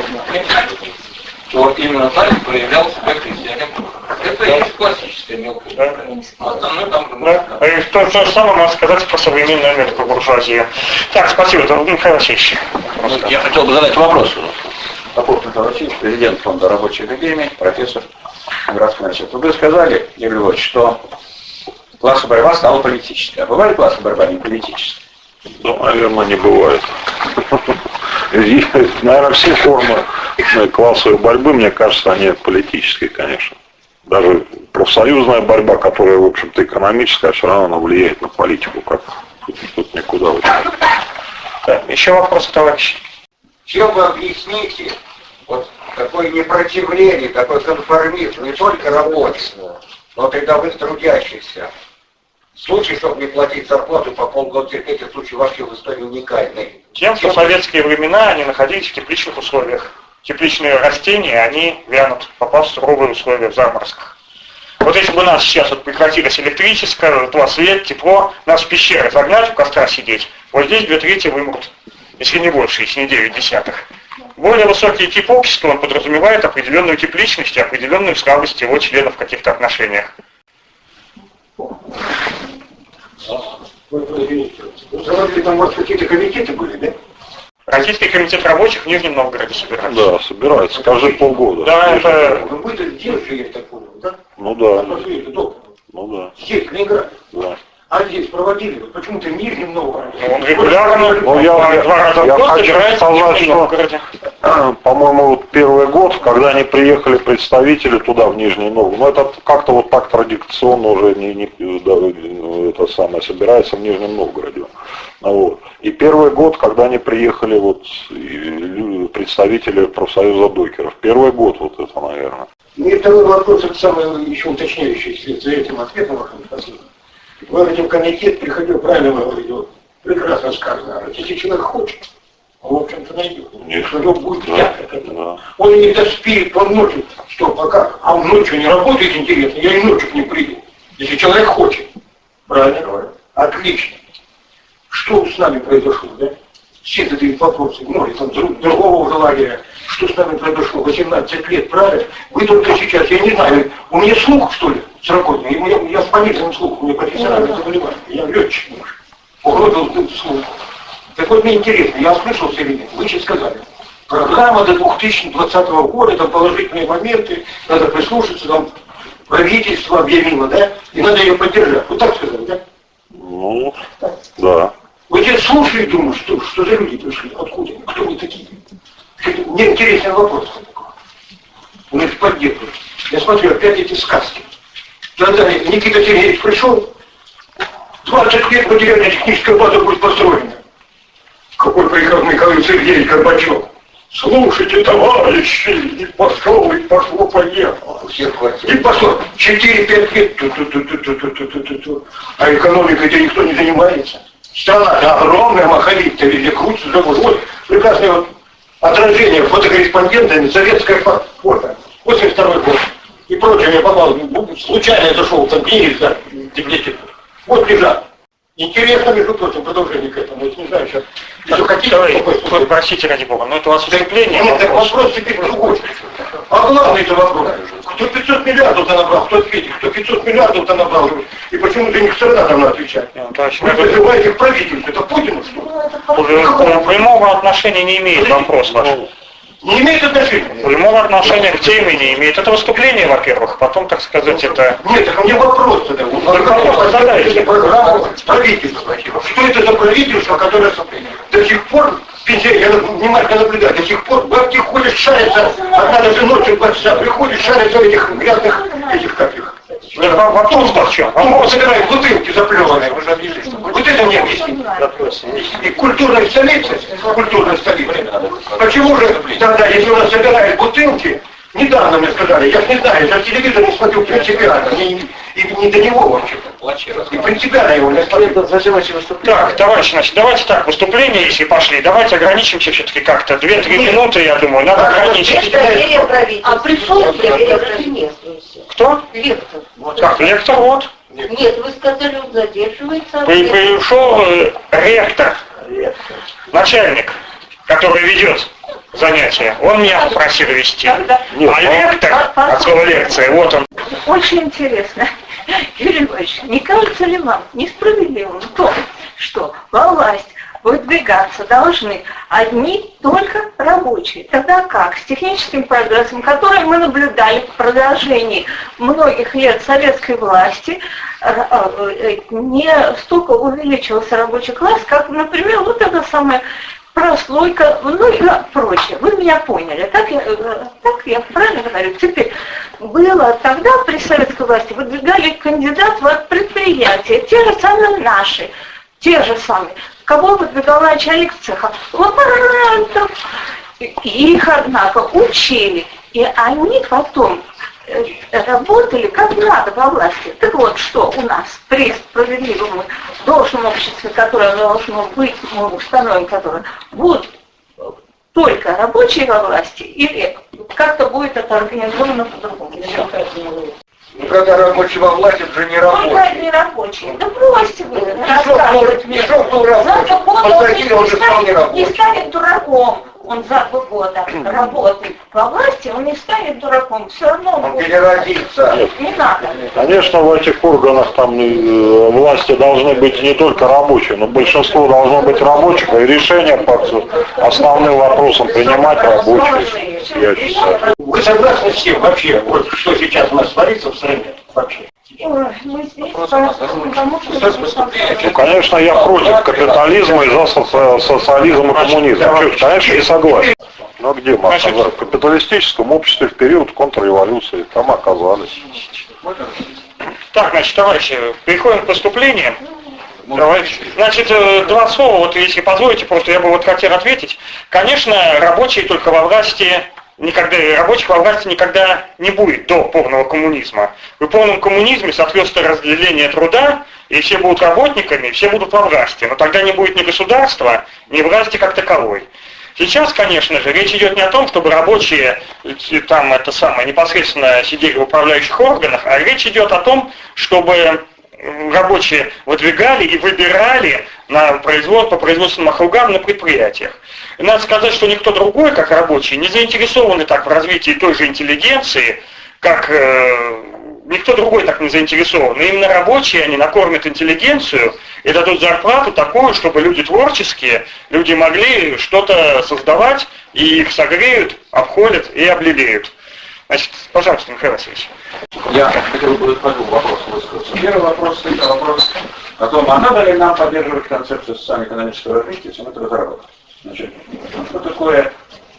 S3: то именно так проявлял себя крестьянин. Это и есть классическая мелкая буржуазия. А остальное там...
S1: Да. И то, то же самое можно сказать про современную мелкую буржуазию. Так, спасибо, это Михаил Васильевич.
S7: Я хотел бы задать вопрос. Попов Михаил Васильевич, президент фонда рабочей академии, профессор городской университета. Вы сказали, Юрий Львович, что классовая борьба стала политической. А бывает классовая борьба не политической?
S2: Ну, наверное, не бывает. И, наверное, все формы классовой борьбы, мне кажется, они политические, конечно. Даже профсоюзная борьба, которая, в общем-то, экономическая, все равно она влияет на политику, как тут, тут никуда.
S1: Да. Еще вопросы, товарищи?
S8: Чем вы объясните вот такое непротивление, такой конформизм, не только рабочих, но и рядовых трудящихся? Случай, чтобы не платить зарплату по полгода терпеть, это случай вообще в истории уникальный.
S1: Тем, что в советские времена они находились в тепличных условиях. Тепличные растения, они вянут, попав в суровые условия в заморозках. Вот если бы у нас сейчас вот прекратилось электрическое, то свет, тепло, нас в пещеры загнать, у костра сидеть, вот здесь две трети вымрут, если не больше, если не девять десятых. Более высокий тип общества, он подразумевает определенную тепличность и определенную слабость его членов в каких-то отношениях.
S8: Вы там, может, какие-то комитеты были, да?
S1: Российский комитет рабочих в Нижнем Новгороде собирается.
S2: Да, собирается, каждые полгода.
S1: Да, это...
S8: Ну вы-то делаете есть такое, да?
S2: Ну да.
S8: Ну
S2: да.
S8: Здесь, в Ленинграде.
S2: Да.
S8: А здесь проводили, почему-то в Нижнем Новгороде.
S1: Он регулярно,
S2: ну, я,
S1: два раза
S2: я
S1: в год
S2: хочу
S1: собирается
S2: сказать,
S1: в Новгороде.
S2: Что, по-моему, вот первый год, когда они приехали представители туда, в Нижний Новгород, ну это как-то вот так традиционно уже не, не, да, это самое, собирается в Нижнем Новгороде. Вот. И первый год, когда они приехали вот представители профсоюза докеров, первый год вот это, наверное.
S8: И второй вопрос, это самый еще уточняющий, если за этим ответом вашим спасибо. Вы говорите, в комитет приходил, правильно вы говорите, вот, прекрасно сказано, если человек хочет, он, в общем-то, найдет. Что у него будет ярко к этому. Он не доспеет, он ночью, что, пока, а он ночью не работает, интересно, я и ночью к ним приду. Если человек хочет, правильно говорю, отлично. Что с нами произошло, да? Все эти вопросы, море там другого уже лагеря, что с нами произошло, восемнадцать лет, правильно? Вы только сейчас, я не знаю, у меня слух, что ли, сработанный, я, я с помеханным слухом, у меня профессиональное заболевание, я летчик, угробил слух. Так вот мне интересно, я услышал все время, вы сейчас сказали, программа до две тысячи двадцатого года, там положительные моменты, надо прислушаться, там правительство объявило, да, и надо ее поддержать. Вы так сказали, да?
S2: Ну, да.
S8: Вот я слушаю и думаю, что, что за люди пришли, откуда, кто они такие? Мне интересный вопрос такой. Он их поддерживает. Я смотрю, опять эти сказки. Тогда Никита Сергеевич пришел, двадцать лет материально-техническая база будет построена. Какой приехал Михаил Сергеевич Горбачев. Слушайте, товарищи, и пошел, и пошло, поехало. И пошло. четыре-пять лет. Ту-ту-ту-ту-ту-ту-ту-ту. А экономикой этим никто не занимается. Страна огромная, маховик-то везде крутится, забыл. Вот прекрасное вот отражение фотокорреспондентами, советское фото. восемьдесят второй год. И прочее, я попал, случайно зашел, там книги, да, библиотеку. Вот лежат. Интересно, между прочим, продолжение к этому. Я не знаю, сейчас. Если хотите,
S1: вы простите, ради бога, но это у вас выступление.
S8: Нет, так вопрос теперь другой. А главный это вопрос. Кто пятьсот миллиардов-то набрал, кто ответит, кто пятьсот миллиардов-то набрал, и почему за них страна должна отвечать? Вы вызываете в правительство, это Путину, что ли?
S1: Прямого отношения не имеет вопрос ваш.
S8: Не имеет отношения?
S1: Прямого отношения к теме не имеет. Это выступление, во-первых, потом, так сказать, это...
S8: Нет, так у меня вопрос тогда. Вопрос задайте. Программу правительства. Что это за правительство, которое сопряжено? до сих пор, пенсионер, я внимательно наблюдаю, до сих пор бабки ходят, шарятся, одна даже ночью два часа приходит, шарятся в этих грязных, этих как их.
S1: Вопрос в чем?
S8: Вопрос собирают бутылки заплеванные, вы же объяснили. Вот это мне объясните. И культурная столица, культурная столица. Почему же тогда, если у нас собирают бутылки, недавно мне сказали, я же не знаю, я телевизор не смотрю принципиально, мне не, и не до него вообще-то. И принципиально его не смотрю.
S1: Так, товарищи, значит, давайте так, выступление, если пошли, давайте ограничимся все-таки как-то. Две-три минуты, я думаю, надо ограничить.
S5: А пришел лектор?
S1: Кто?
S5: Лектор.
S1: Как, лектор, вот.
S5: Нет, вы сказали, он задерживается.
S1: При- Пришел э, ректор, начальник, который ведет занятия. Он меня попросил вести.
S2: Нет,
S1: А лектор, от слова лекция, вот он.
S9: Очень интересно. Юрий Львович, не кажется ли вам несправедливым то, что во власть выдвигаться должны одни только рабочие? Тогда как с техническим прогрессом, который мы наблюдали в продолжении многих лет советской власти, не столько увеличился рабочий класс, как, например, вот это самое прослойка, ну и прочее. Вы меня поняли. Так я, так я правильно говорю? Теперь было тогда при советской власти выдвигали кандидатов от предприятия, те же самые наши, те же самые. Кого выдвигал начальник цеха? Лаборантов. Их, однако, учили. И они потом работали как надо во власти. Так вот, что у нас при справедливом должном обществе, которое должно быть, мы установим, которое будут только рабочие во власти, или как-то будет это организовано по-другому?
S8: Ну, когда рабочий во власти, это же не
S9: Только
S8: рабочий.
S9: не рабочие. Да бросьте вы,
S8: Мешок был, мешок был
S9: за
S8: рабочий.
S9: два года он
S8: Посадили, он
S9: не
S8: же стал не
S9: станет, не
S8: рабочий.
S9: станет дураком. Он за два года работает во власти, он не станет дураком. Все равно
S8: Он
S9: будет.
S8: переродится.
S9: Не надо.
S2: Конечно, в этих органах там э, власти должны быть не только рабочие, но большинство должно быть рабочих, и решения по основным вопросам принимать рабочие, я считаю.
S8: Вы согласны с тем вообще, вот что сейчас у нас творится в стране? Вообще.
S9: Ой, мы здесь потому что...
S2: Ну, конечно, я против капитализма и за соци- социализм и коммунизм. Чё, конечно, не согласен. Но где мы оказались? В капиталистическом обществе в период контрреволюции там оказались.
S1: Так, значит, товарищи, переходим к поступлениям. Давайте. Значит, э, два слова, вот если позволите, просто я бы вот хотел ответить. Конечно, рабочие только во власти, никогда, рабочих во власти никогда не будет до полного коммунизма. В полном коммунизме соответственно разделение труда, и все будут работниками, все будут во власти. Но тогда не будет ни государства, ни власти как таковой. Сейчас, конечно же, речь идет не о том, чтобы рабочие там это самое непосредственно сидели в управляющих органах, а речь идет о том, чтобы рабочие выдвигали и выбирали на производ, по производственным округам на предприятиях. И надо сказать, что никто другой, как рабочие, не заинтересованы так в развитии той же интеллигенции, как э, никто другой так не заинтересован. И именно рабочие, они накормят интеллигенцию и дадут зарплату такую, чтобы люди творческие, люди могли что-то создавать, и их согреют, обходят и облелеют. Значит, пожалуйста, Михаил Васильевич.
S7: Я хотел бы по двум вопросам высказаться. Первый вопрос – это вопрос о том, а надо ли нам поддерживать концепцию социально-экономического развития, если мы это разработаем. Значит, что такое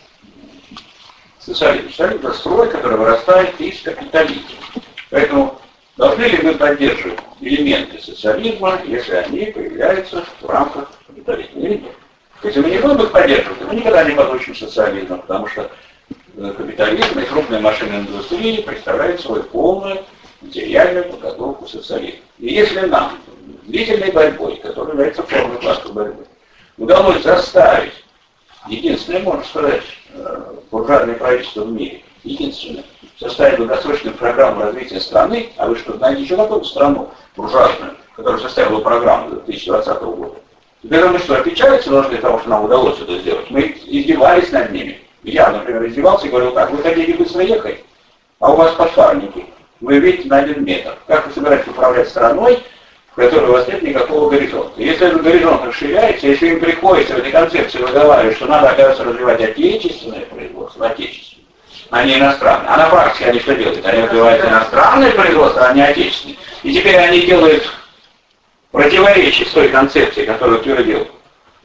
S7: социализм? Социализм – это строй, который вырастает из капитализма. Поэтому должны ли мы поддерживать элементы социализма, если они появляются в рамках капитализма или нет? Если мы не будем их поддерживать, то мы никогда не получим социализма, потому что капитализм и крупная машинная индустрия представляют свою полную материальную подготовку социализма. И если нам длительной борьбой, которая является формой классовой борьбы, удалось заставить, единственное, можно сказать, буржуазное правительство в мире, единственное, составить долгосрочную программу развития страны, а вы что, знаете еще какую страну буржуазную, которая составила программу до две тысячи двадцатого года? Теперь мы что, отвечаете должны для того, что нам удалось это сделать? Мы издевались над ними. Я, например, издевался и говорил, так, вы хотите быстро ехать, а у вас подшарники. Вы видите на один метр. Как вы собираетесь управлять страной, в которой у вас нет никакого горизонта? Если этот горизонт расширяется, если им приходится в этой концепции выговаривать, что надо, оказывается, развивать отечественное производство, отечественное, а не иностранное. А на практике они что делают? Они развивают иностранное производство, а не отечественное. И теперь они делают противоречие с той концепции, которую утвердил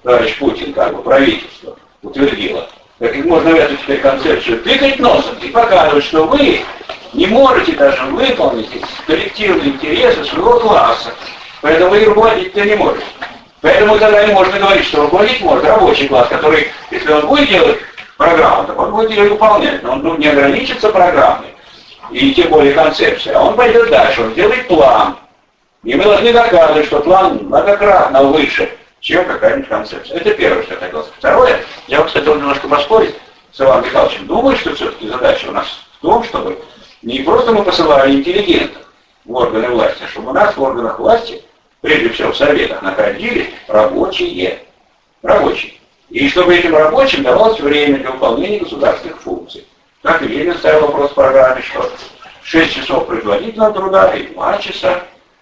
S7: товарищ Путин, как бы правительство, утвердило, как можно в эту теперь концепцию тыкать носом и показывать, что вы не можете даже выполнить коллективные интересы своего класса. Поэтому вы руководить-то не можете. Поэтому тогда не можно говорить, что руководить может рабочий класс, который, если он будет делать программу, то он будет ее выполнять. Но он ну, не ограничится программой, и тем более концепцией, а он пойдет дальше, он сделает план. И мы должны доказывать, что план многократно выше, чем какая-нибудь концепция. Это первое, что я хотел сказать. Второе, я, кстати, должен немножко поспорить с Иваном Михайловичем. Думаю, что все-таки задача у нас в том, чтобы не просто мы посылали интеллигентов в органы власти, а чтобы у нас в органах власти, прежде всего в советах, находились рабочие. Рабочие. И чтобы этим рабочим давалось время для выполнения государственных функций. Как и Ленин ставил вопрос в программе, что шесть часов производительного труда и два часа.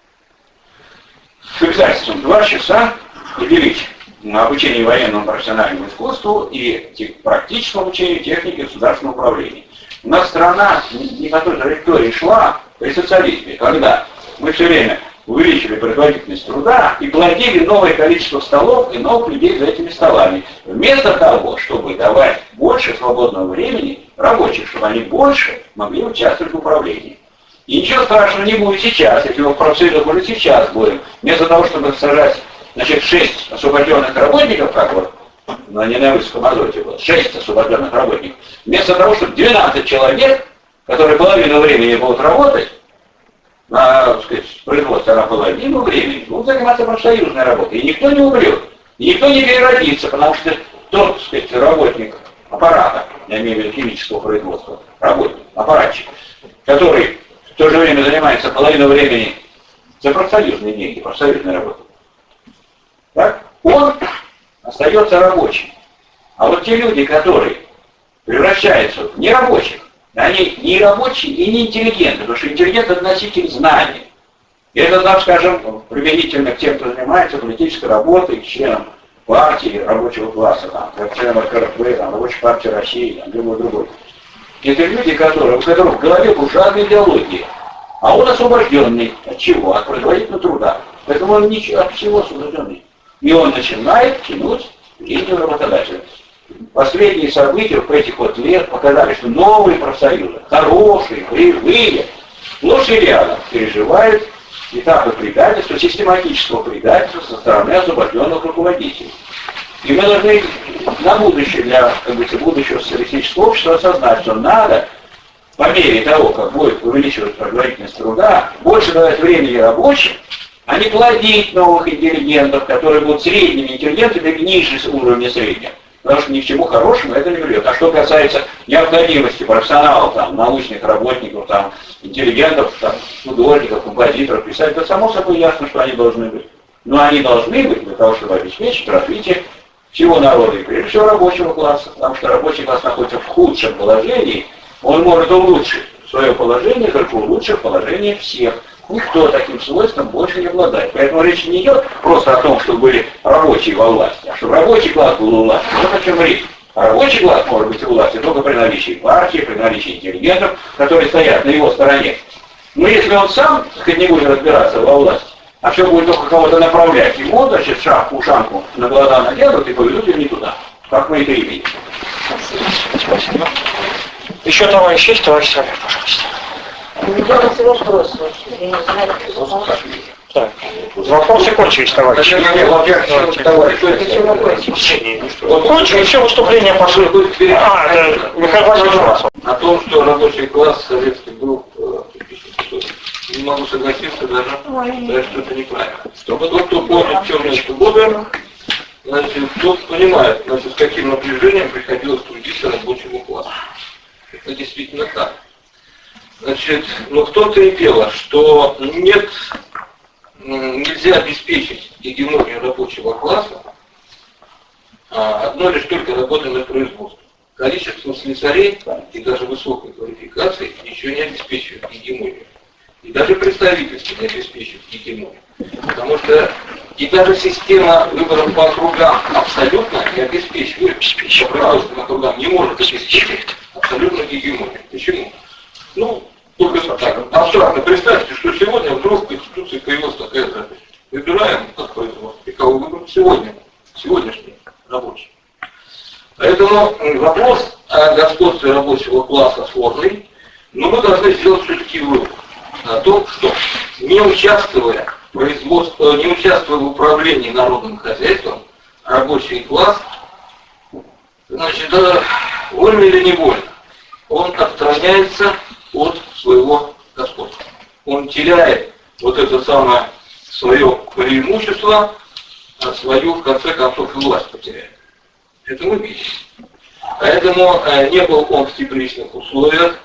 S7: С обязательством два часа уделить на обучение военному профессиональному искусству и практическому обучению техники государственного управления. У нас страна не по той траектории шла при социализме, когда мы все время увеличили производительность труда и плодили новое количество столов и новых людей за этими столами. Вместо того, чтобы давать больше свободного времени рабочих, чтобы они больше могли участвовать в управлении. И ничего страшного не будет сейчас, если мы в профсоюзах уже сейчас будем, вместо того, чтобы сажать, значит, шесть освобожденных работников, как вот на Ненавистском азоте было, шесть освобожденных работников, вместо того, чтобы двенадцать человек, которые половину времени будут работать, на, так сказать, производстве, а на половину времени будут заниматься профсоюзной работой. И никто не умрет, и никто не переродится, потому что тот, так сказать, работник аппарата, я имею в виду химического производства, работник, аппаратчик, который в то же время занимается половину времени за профсоюзные деньги, профсоюзной работой, так? Он остается рабочим. А вот те люди, которые превращаются в нерабочих, они не рабочие и не интеллигенты, потому что интеллигент — это носитель знаний. И это, так скажем, применительно к тем, кто занимается политической работой, к членам партии рабочего класса, там, к членам эр ка эр пэ, там, Рабочей партии России, там, любой другой. Это люди, которые, у которых в голове буржуазная идеология, а он освобожденный. От чего? От производительного труда. Поэтому он ничего, от всего освобожденный. И он начинает тянуть линию работодателя. Последние события в этих вот лет показали, что новые профсоюзы, хорошие, боевые, сплошь и рядом переживают этапы предательства, систематического предательства со стороны освобожденных руководителей. И мы должны на будущее, для, как говорится, будущего социалистического общества осознать, что надо, по мере того, как будет увеличивать производительность труда, больше давать времени рабочим, а не плодить новых интеллигентов, которые будут средними интеллигентами или ниже уровня среднего. Потому что ни к чему хорошему это не ведет. А что касается необходимости профессионалов, там, научных работников, там, интеллигентов, там, художников, композиторов, писателей, то само собой ясно, что они должны быть. Но они должны быть для того, чтобы обеспечить развитие всего народа, и прежде всего рабочего класса. Потому что рабочий класс находится в худшем положении, он может улучшить свое положение, только улучшив положение всех. Никто таким свойством больше не обладает. Поэтому речь не идет просто о том, чтобы были рабочие во власти, а чтобы рабочий класс был у власти. Вот о чем речь. А рабочий класс может быть у власти только при наличии партии, при наличии интеллигентов, которые стоят на его стороне. Но если он сам, так сказать, не будет разбираться во власти, а все будет только кого-то направлять, ему, значит, шапку, ушанку на глаза наденут и поведут его не туда. Как мы это и видим.
S1: Спасибо. Еще товарищ есть, товарищ Савер, пожалуйста.
S5: У меня вопрос. Я не знаю, кто.
S1: Так. Вопросы кончились, товарищи. Кончились, все выступления пошли. А, это Михаил Васильевич.
S3: О том, что рабочий класс советских групп, не могу согласиться даже, даже что это неправильно. Чтобы тот, кто помнит темные годы, значит, тот понимает, значит, с каким напряжением приходилось трудиться рабочему классу. Это действительно так. Значит, но в том-то и дело, что нет, нельзя обеспечить гегемонию рабочего класса одной лишь только работой на производстве. Количество слесарей и даже высокой квалификации еще не обеспечивает гегемонию. И даже представительство не обеспечивает гегемонию. Потому что и даже система выборов по округам абсолютно не обеспечивает, по производственным округам не может обеспечивать абсолютно гегемонию. Почему? Ну, только так, абстрактно представьте, что сегодня вдруг в Конституции появилась такая запись. Выбираем как производство. И кого выбрать сегодня? сегодняшний рабочий. Поэтому вопрос о господстве рабочего класса сложный, но мы должны сделать все-таки вывод о том, что не участвуя в производстве, не участвуя в управлении народным хозяйством, рабочий класс, значит, вольно или невольно, он отстраняется от своего господства. Он теряет вот это самое свое преимущество, а свою, в конце концов, и власть потеряет. Это мы видим. Поэтому э, не был он в тепличных условиях,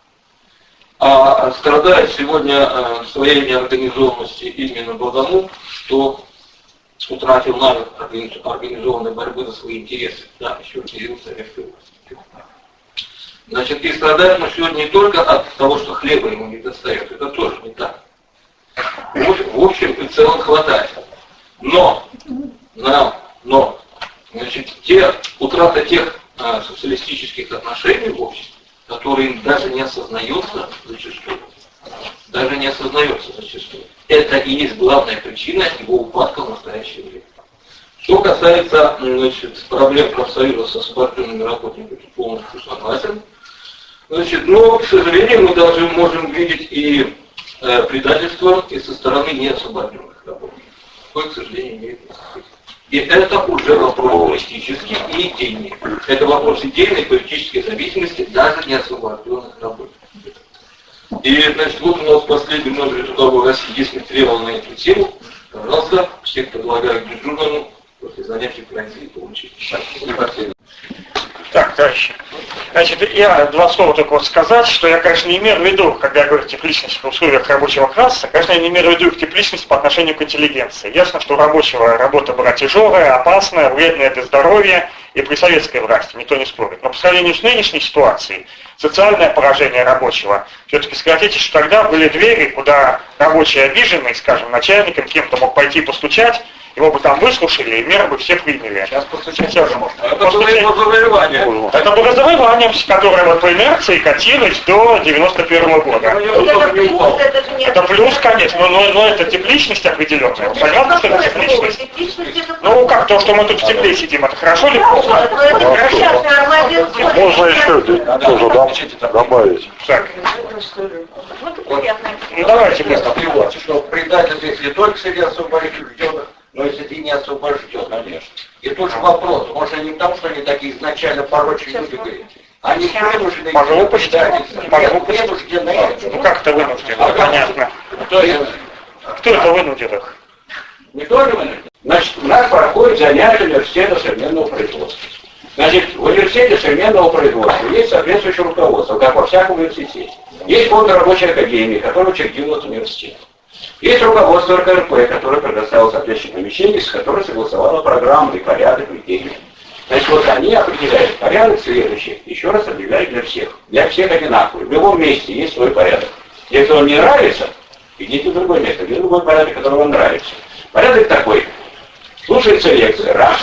S3: а страдает сегодня э, своей неорганизованности именно потому, что утратил навык организованной борьбы за свои интересы. Да, еще период советской власти. Значит, и страдает он сегодня не только от того, что хлеба ему не достает, это тоже не так. Вот, в общем и целом хватает. Но, но, но, значит, те, утрата тех а, социалистических отношений в обществе, которые им даже не осознается зачастую, даже не осознается зачастую, это и есть главная причина его упадка в настоящее время. Что касается, значит, проблем профсоюза с освобожденными работниками, полностью согласен. Значит, но, к сожалению, мы даже можем видеть и э, предательство и со стороны неосвобожденных работников. Такое, к сожалению, имеет место. И это уже вопрос политический и идейный. Это вопрос идейной и политической зависимости даже неосвобожденных работников. И, значит, вот у нас последний номер трудовой России, если требовал на эту тему, пожалуйста, всех предлагаю к дежурному после занятий пройти и получить. Спасибо.
S1: Так, товарищи. Значит, я два слова только вот сказать, что я, конечно, не имею в виду, когда я говорю тепличность в условиях рабочего класса, конечно, я не имею в виду их тепличность по отношению к интеллигенции. Ясно, что у рабочего работа была тяжелая, опасная, вредная для здоровья и при советской власти, никто не спорит. Но по сравнению с нынешней ситуацией, социальное поражение рабочего, все-таки скажите, что тогда были двери, куда рабочий обиженный, скажем, начальником, кем-то мог пойти постучать, его бы там выслушали, и меры бы все приняли. Сейчас постучать тоже можно.
S3: Это постучать... было завоевание.
S1: Это было завоеванием, которое вот по инерции катилось до девяносто первого года.
S5: Это плюс, это же не...
S1: Это плюс, конечно, но, но, но это тепличность определенная. Понятно, что это тепличность? Ну как, то, что мы тут в тепле сидим, это хорошо или плохо?
S2: Можно еще тоже добавить.
S1: Так. Ну давайте быстро.
S3: Что предательство, если только среди освобожденных, но если ты не освобожден, конечно. И тут же вопрос, может они не потому, что они такие изначально порочные люди были, они вынуждены...
S1: По глупости. По глупости.
S3: Вынуждены.
S1: Ну как это вынуждены? А понятно.
S3: Кто это?
S1: Кто это вынудит их?
S3: Никто не вынужден. Значит, у нас проходит занятие университета современного производства. Значит, в университете современного производства есть соответствующее руководство, как во всяком университете. Есть фонд рабочей академии, который учредил этот университет. Есть руководство эр ка эр пэ, которое предоставило соответствующие помещения, с которым согласовало программы и порядок и технику. Значит, вот они определяют порядок следующий. Еще раз объявляют для всех. Для всех одинаковый. В любом месте есть свой порядок. Если он не нравится, идите в другое место, где другой порядок, который вам нравится. Порядок такой. Слушается лекция. Раз.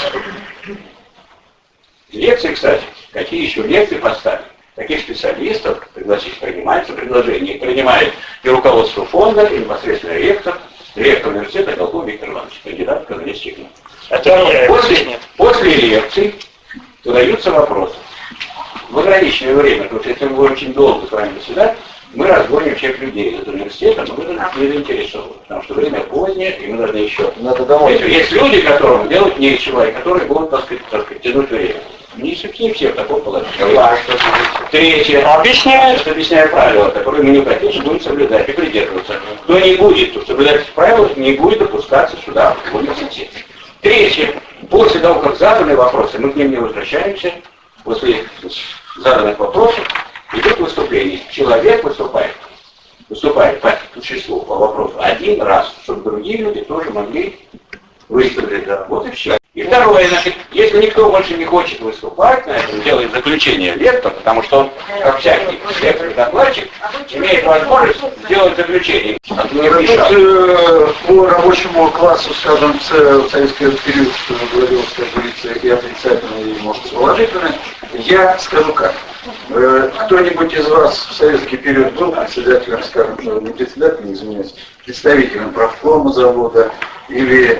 S3: Лекции, кстати, какие еще лекции поставить? Таких специалистов пригласить, принимается предложение. Принимает и руководство фонда, и непосредственно ректор, ректор университета Голков Виктор Иванович, кандидат в экономических. После, после лекций задаются вопросы. В ограниченное время, потому что если мы будем очень долго с вами заседать, мы разгоним всех людей из университета, но мы не заинтересованы, потому что время позднее, и мы должны еще... Надо домой. Есть, есть люди, которым делать нечего, и которые будут, так сказать, так сказать, тянуть время. Не все, все в таком положении. Третье.
S1: Объясняет.
S3: Объясняю правила, которые мы не хотим, будем соблюдать и придерживаться. Кто не будет соблюдать эти правила, не будет допускаться сюда, в университет. Третье. После того, как заданы вопросы, мы к ним не возвращаемся. После заданных вопросов идет выступление. Человек выступает. Выступает по существу, по вопросу один раз, чтобы другие люди тоже могли выступить. Да. Вот и все. И второе, значит, если никто больше не хочет выступать, на этом делает заключение лектор, потому что он, как всякий лектор и докладчик, имеет возможность сделать заключение.
S8: Тут по рабочему классу, скажем, в советский период, что говорилось, как говорится, и отрицательно, и, может, положительно, я скажу как. Кто-нибудь из вас в советский период был председателем, скажем, не председателем, извиняюсь, представителем профкома завода или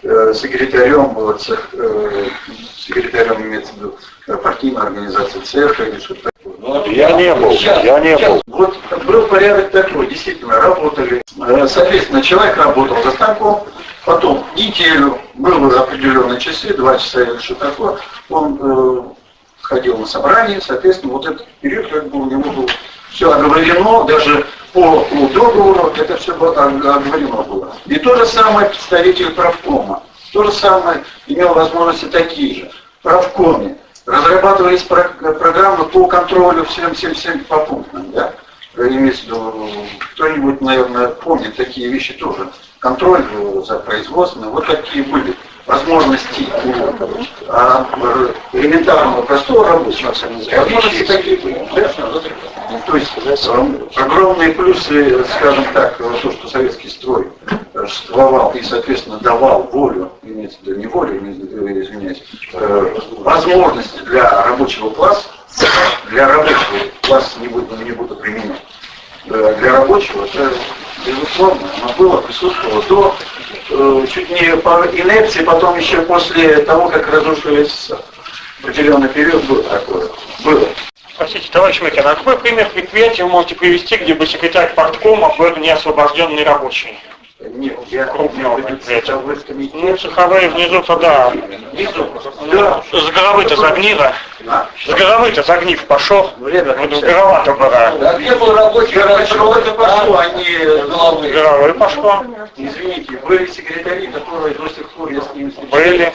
S7: э, секретарем, вот, цех, э, секретарем имеется в виду партийной организации цеха или что-то такое. Но
S2: я не был,
S7: сейчас,
S2: я не
S7: сейчас,
S2: был.
S7: Вот был порядок такой, действительно, работали. Э, соответственно, человек работал за станком, потом неделю, было определенные часы, два часа или что такое, он э, ходил на собрание, соответственно, вот этот период как бы у него был все оговорено, даже по, по договору это все было оговорено было. И то же самое представитель правкома, то же самое имел возможности такие же. В правкоме разрабатывались программы по контролю всем всем всем по пунктам, да? Имеется в виду, кто-нибудь, наверное, помнит такие вещи тоже. Контроль за производством, вот такие были возможности а, элементарного, простого рабочего. Возможности такие были. То есть огромные плюсы, скажем так, то, что советский строй существовал и, соответственно, давал волю, имеется в виду не волю, извиняюсь, возможности для рабочего класса, для рабочего класса не буду, не буду применять, для рабочего, это, безусловно, оно было, присутствовало до, э, чуть не по инерции, потом еще после того, как разрушились определенный период, было такое. Было.
S1: Простите, товарищ Мыкин, а какой пример предприятия вы можете привести, где бы секретарь парткома был не освобожденный рабочий?
S7: Нет, я
S1: крупного предприятия. Ну, цеховые внизу-то да.
S7: Внизу?
S1: Да. С головы-то загнило.
S7: А?
S1: С головы-то загнив пошел.
S7: Время
S1: вот с голова-то была.
S7: Да где был рабочий? С головы-то пошло, а не с головы.
S1: С головы пошло.
S7: Извините, были секретари, которые до сих пор, я с ними
S1: были.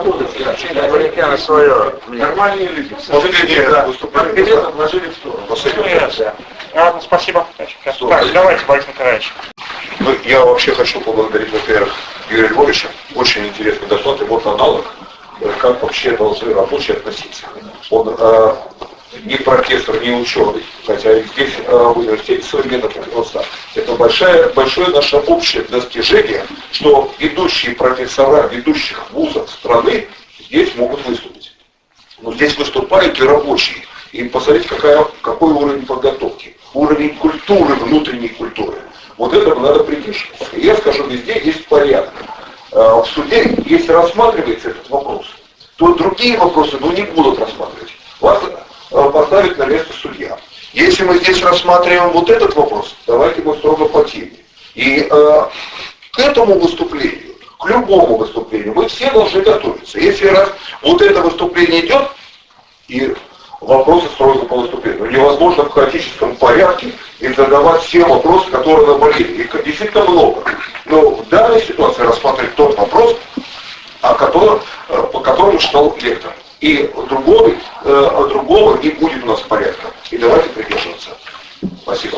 S7: Были на свое. Нормальные люди. Последние, да, выступали. Отложили в сторону.
S1: Последние. Ладно, спасибо. Так, давайте, Борис Николаевич.
S2: Ну, я вообще хочу поблагодарить, во-первых, Юрия Львовича. Очень интересный доклад, и вот аналог, как вообще должны рабочие относиться. Он э, не профессор, не ученый, хотя здесь э, в университете свой метод просто. Это большое, большое наше общее достижение, что ведущие профессора ведущих вузов страны здесь могут выступить. Но здесь выступают и рабочие. И посмотрите, какая, какой уровень подготовки. Уровень культуры, внутренней культуры. Вот этого надо придерживаться. И я скажу, везде есть порядок. В суде, если рассматривается этот вопрос, то другие вопросы ну, не будут рассматривать. Вас поставит на место судья. Если мы здесь рассматриваем вот этот вопрос, давайте мы строго по теме. И э, к этому выступлению, к любому выступлению, мы все должны готовиться. Если раз вот это выступление идет, и вопросы строго по выступлению. Невозможно в хаотическом порядке и задавать все вопросы, которые наболели. Их действительно много. Но в данной ситуации рассматривать тот вопрос, о котором, по которому читал лектор. И другого, э, другого не будет у нас порядка. И давайте придерживаться. Спасибо.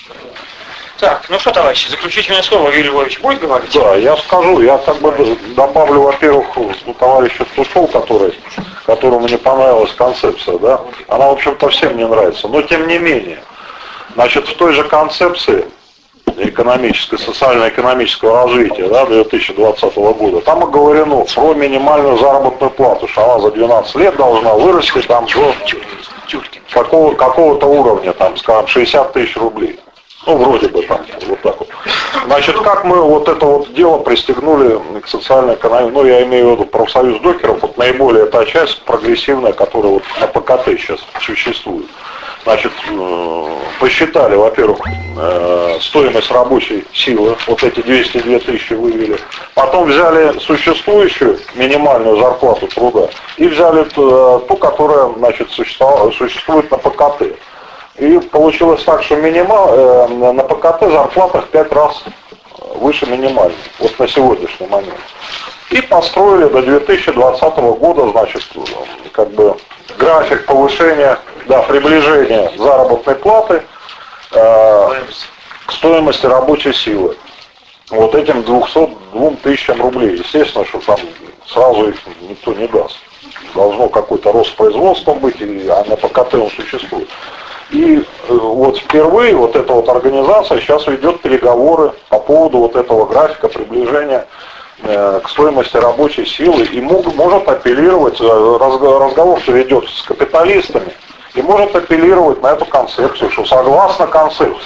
S1: Так, ну что, товарищи, заключительное слово Юрий Львович будет говорить?
S2: Да, я скажу, я как бы добавлю, во-первых, у товарища ушел, который, которому не понравилась концепция, да, она, в общем-то, всем не нравится, но тем не менее, значит, в той же концепции экономической, социально-экономического развития, да, две тысячи двадцатого года, там оговорено про минимальную заработную плату, что она за двенадцать лет должна вырасти там до какого, какого-то уровня, там, скажем, шестьдесят тысяч рублей. Ну, вроде бы там, вот так вот. Значит, как мы вот это вот дело пристегнули к социальной экономии, ну, я имею в виду профсоюз докеров, вот наиболее та часть прогрессивная, которая вот на ПКТ сейчас существует. Значит, посчитали, во-первых, стоимость рабочей силы, вот эти двести две тысячи вывели, потом взяли существующую минимальную зарплату труда и взяли ту, которая, значит, существует на ПКТ. И получилось так, что минимал, э, на ПКТ зарплата в пять раз выше минимальной, вот на сегодняшний момент. И построили до две тысячи двадцатого года, значит, как бы график повышения, да, приближения заработной платы э, к стоимости рабочей силы. Вот этим двумстам двум тысячам рублей. Естественно, что там сразу их никто не даст. Должно какой-то рост производства быть, а на ПКТ он существует. И вот впервые вот эта вот организация сейчас ведет переговоры по поводу вот этого графика приближения э, к стоимости рабочей силы и мог, может апеллировать, разговор что ведет с капиталистами, и может апеллировать на эту концепцию, что согласно концепции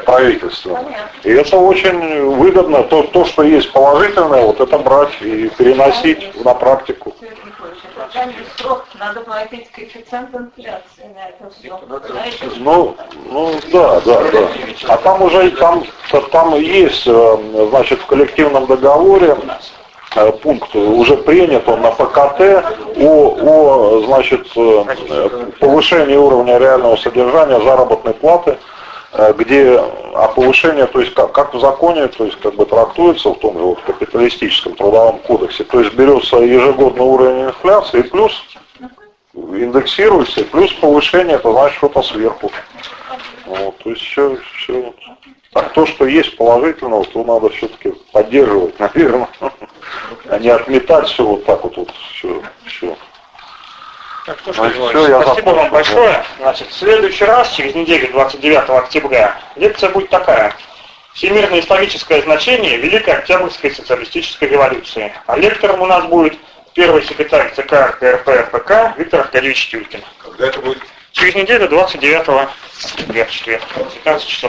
S2: правительства. И это очень выгодно. То, то, что есть положительное, вот это брать и переносить на практику.
S9: Срок, надо платить коэффициент инфляции на это все.
S2: Ну, ну да, да, да. А там уже там, там есть, значит, в коллективном договоре пункт уже принят, он на ПКТ о, о значит, повышении уровня реального содержания заработной платы, где а повышение, то есть как, как в законе, то есть как бы трактуется в том вот, капиталистическом трудовом кодексе, то есть берется ежегодный уровень инфляции и плюс индексируется, и плюс повышение, это значит что-то сверху. Вот, то есть все, все. Так то, что есть положительного, то надо все-таки поддерживать, наверное, а не отметать все вот так вот, вот все, все.
S1: Так, ну что, все, спасибо вам большое. Значит, в следующий раз, через неделю, двадцать девятого октября, лекция будет такая. Всемирное историческое значение Великой Октябрьской социалистической революции. А лектором у нас будет первый секретарь ЦК РКП-РПК Виктор Аркадьевич Тюлькин.
S8: Когда это будет?
S1: Через неделю, двадцать девятого октября, в четверг, пятнадцать часов.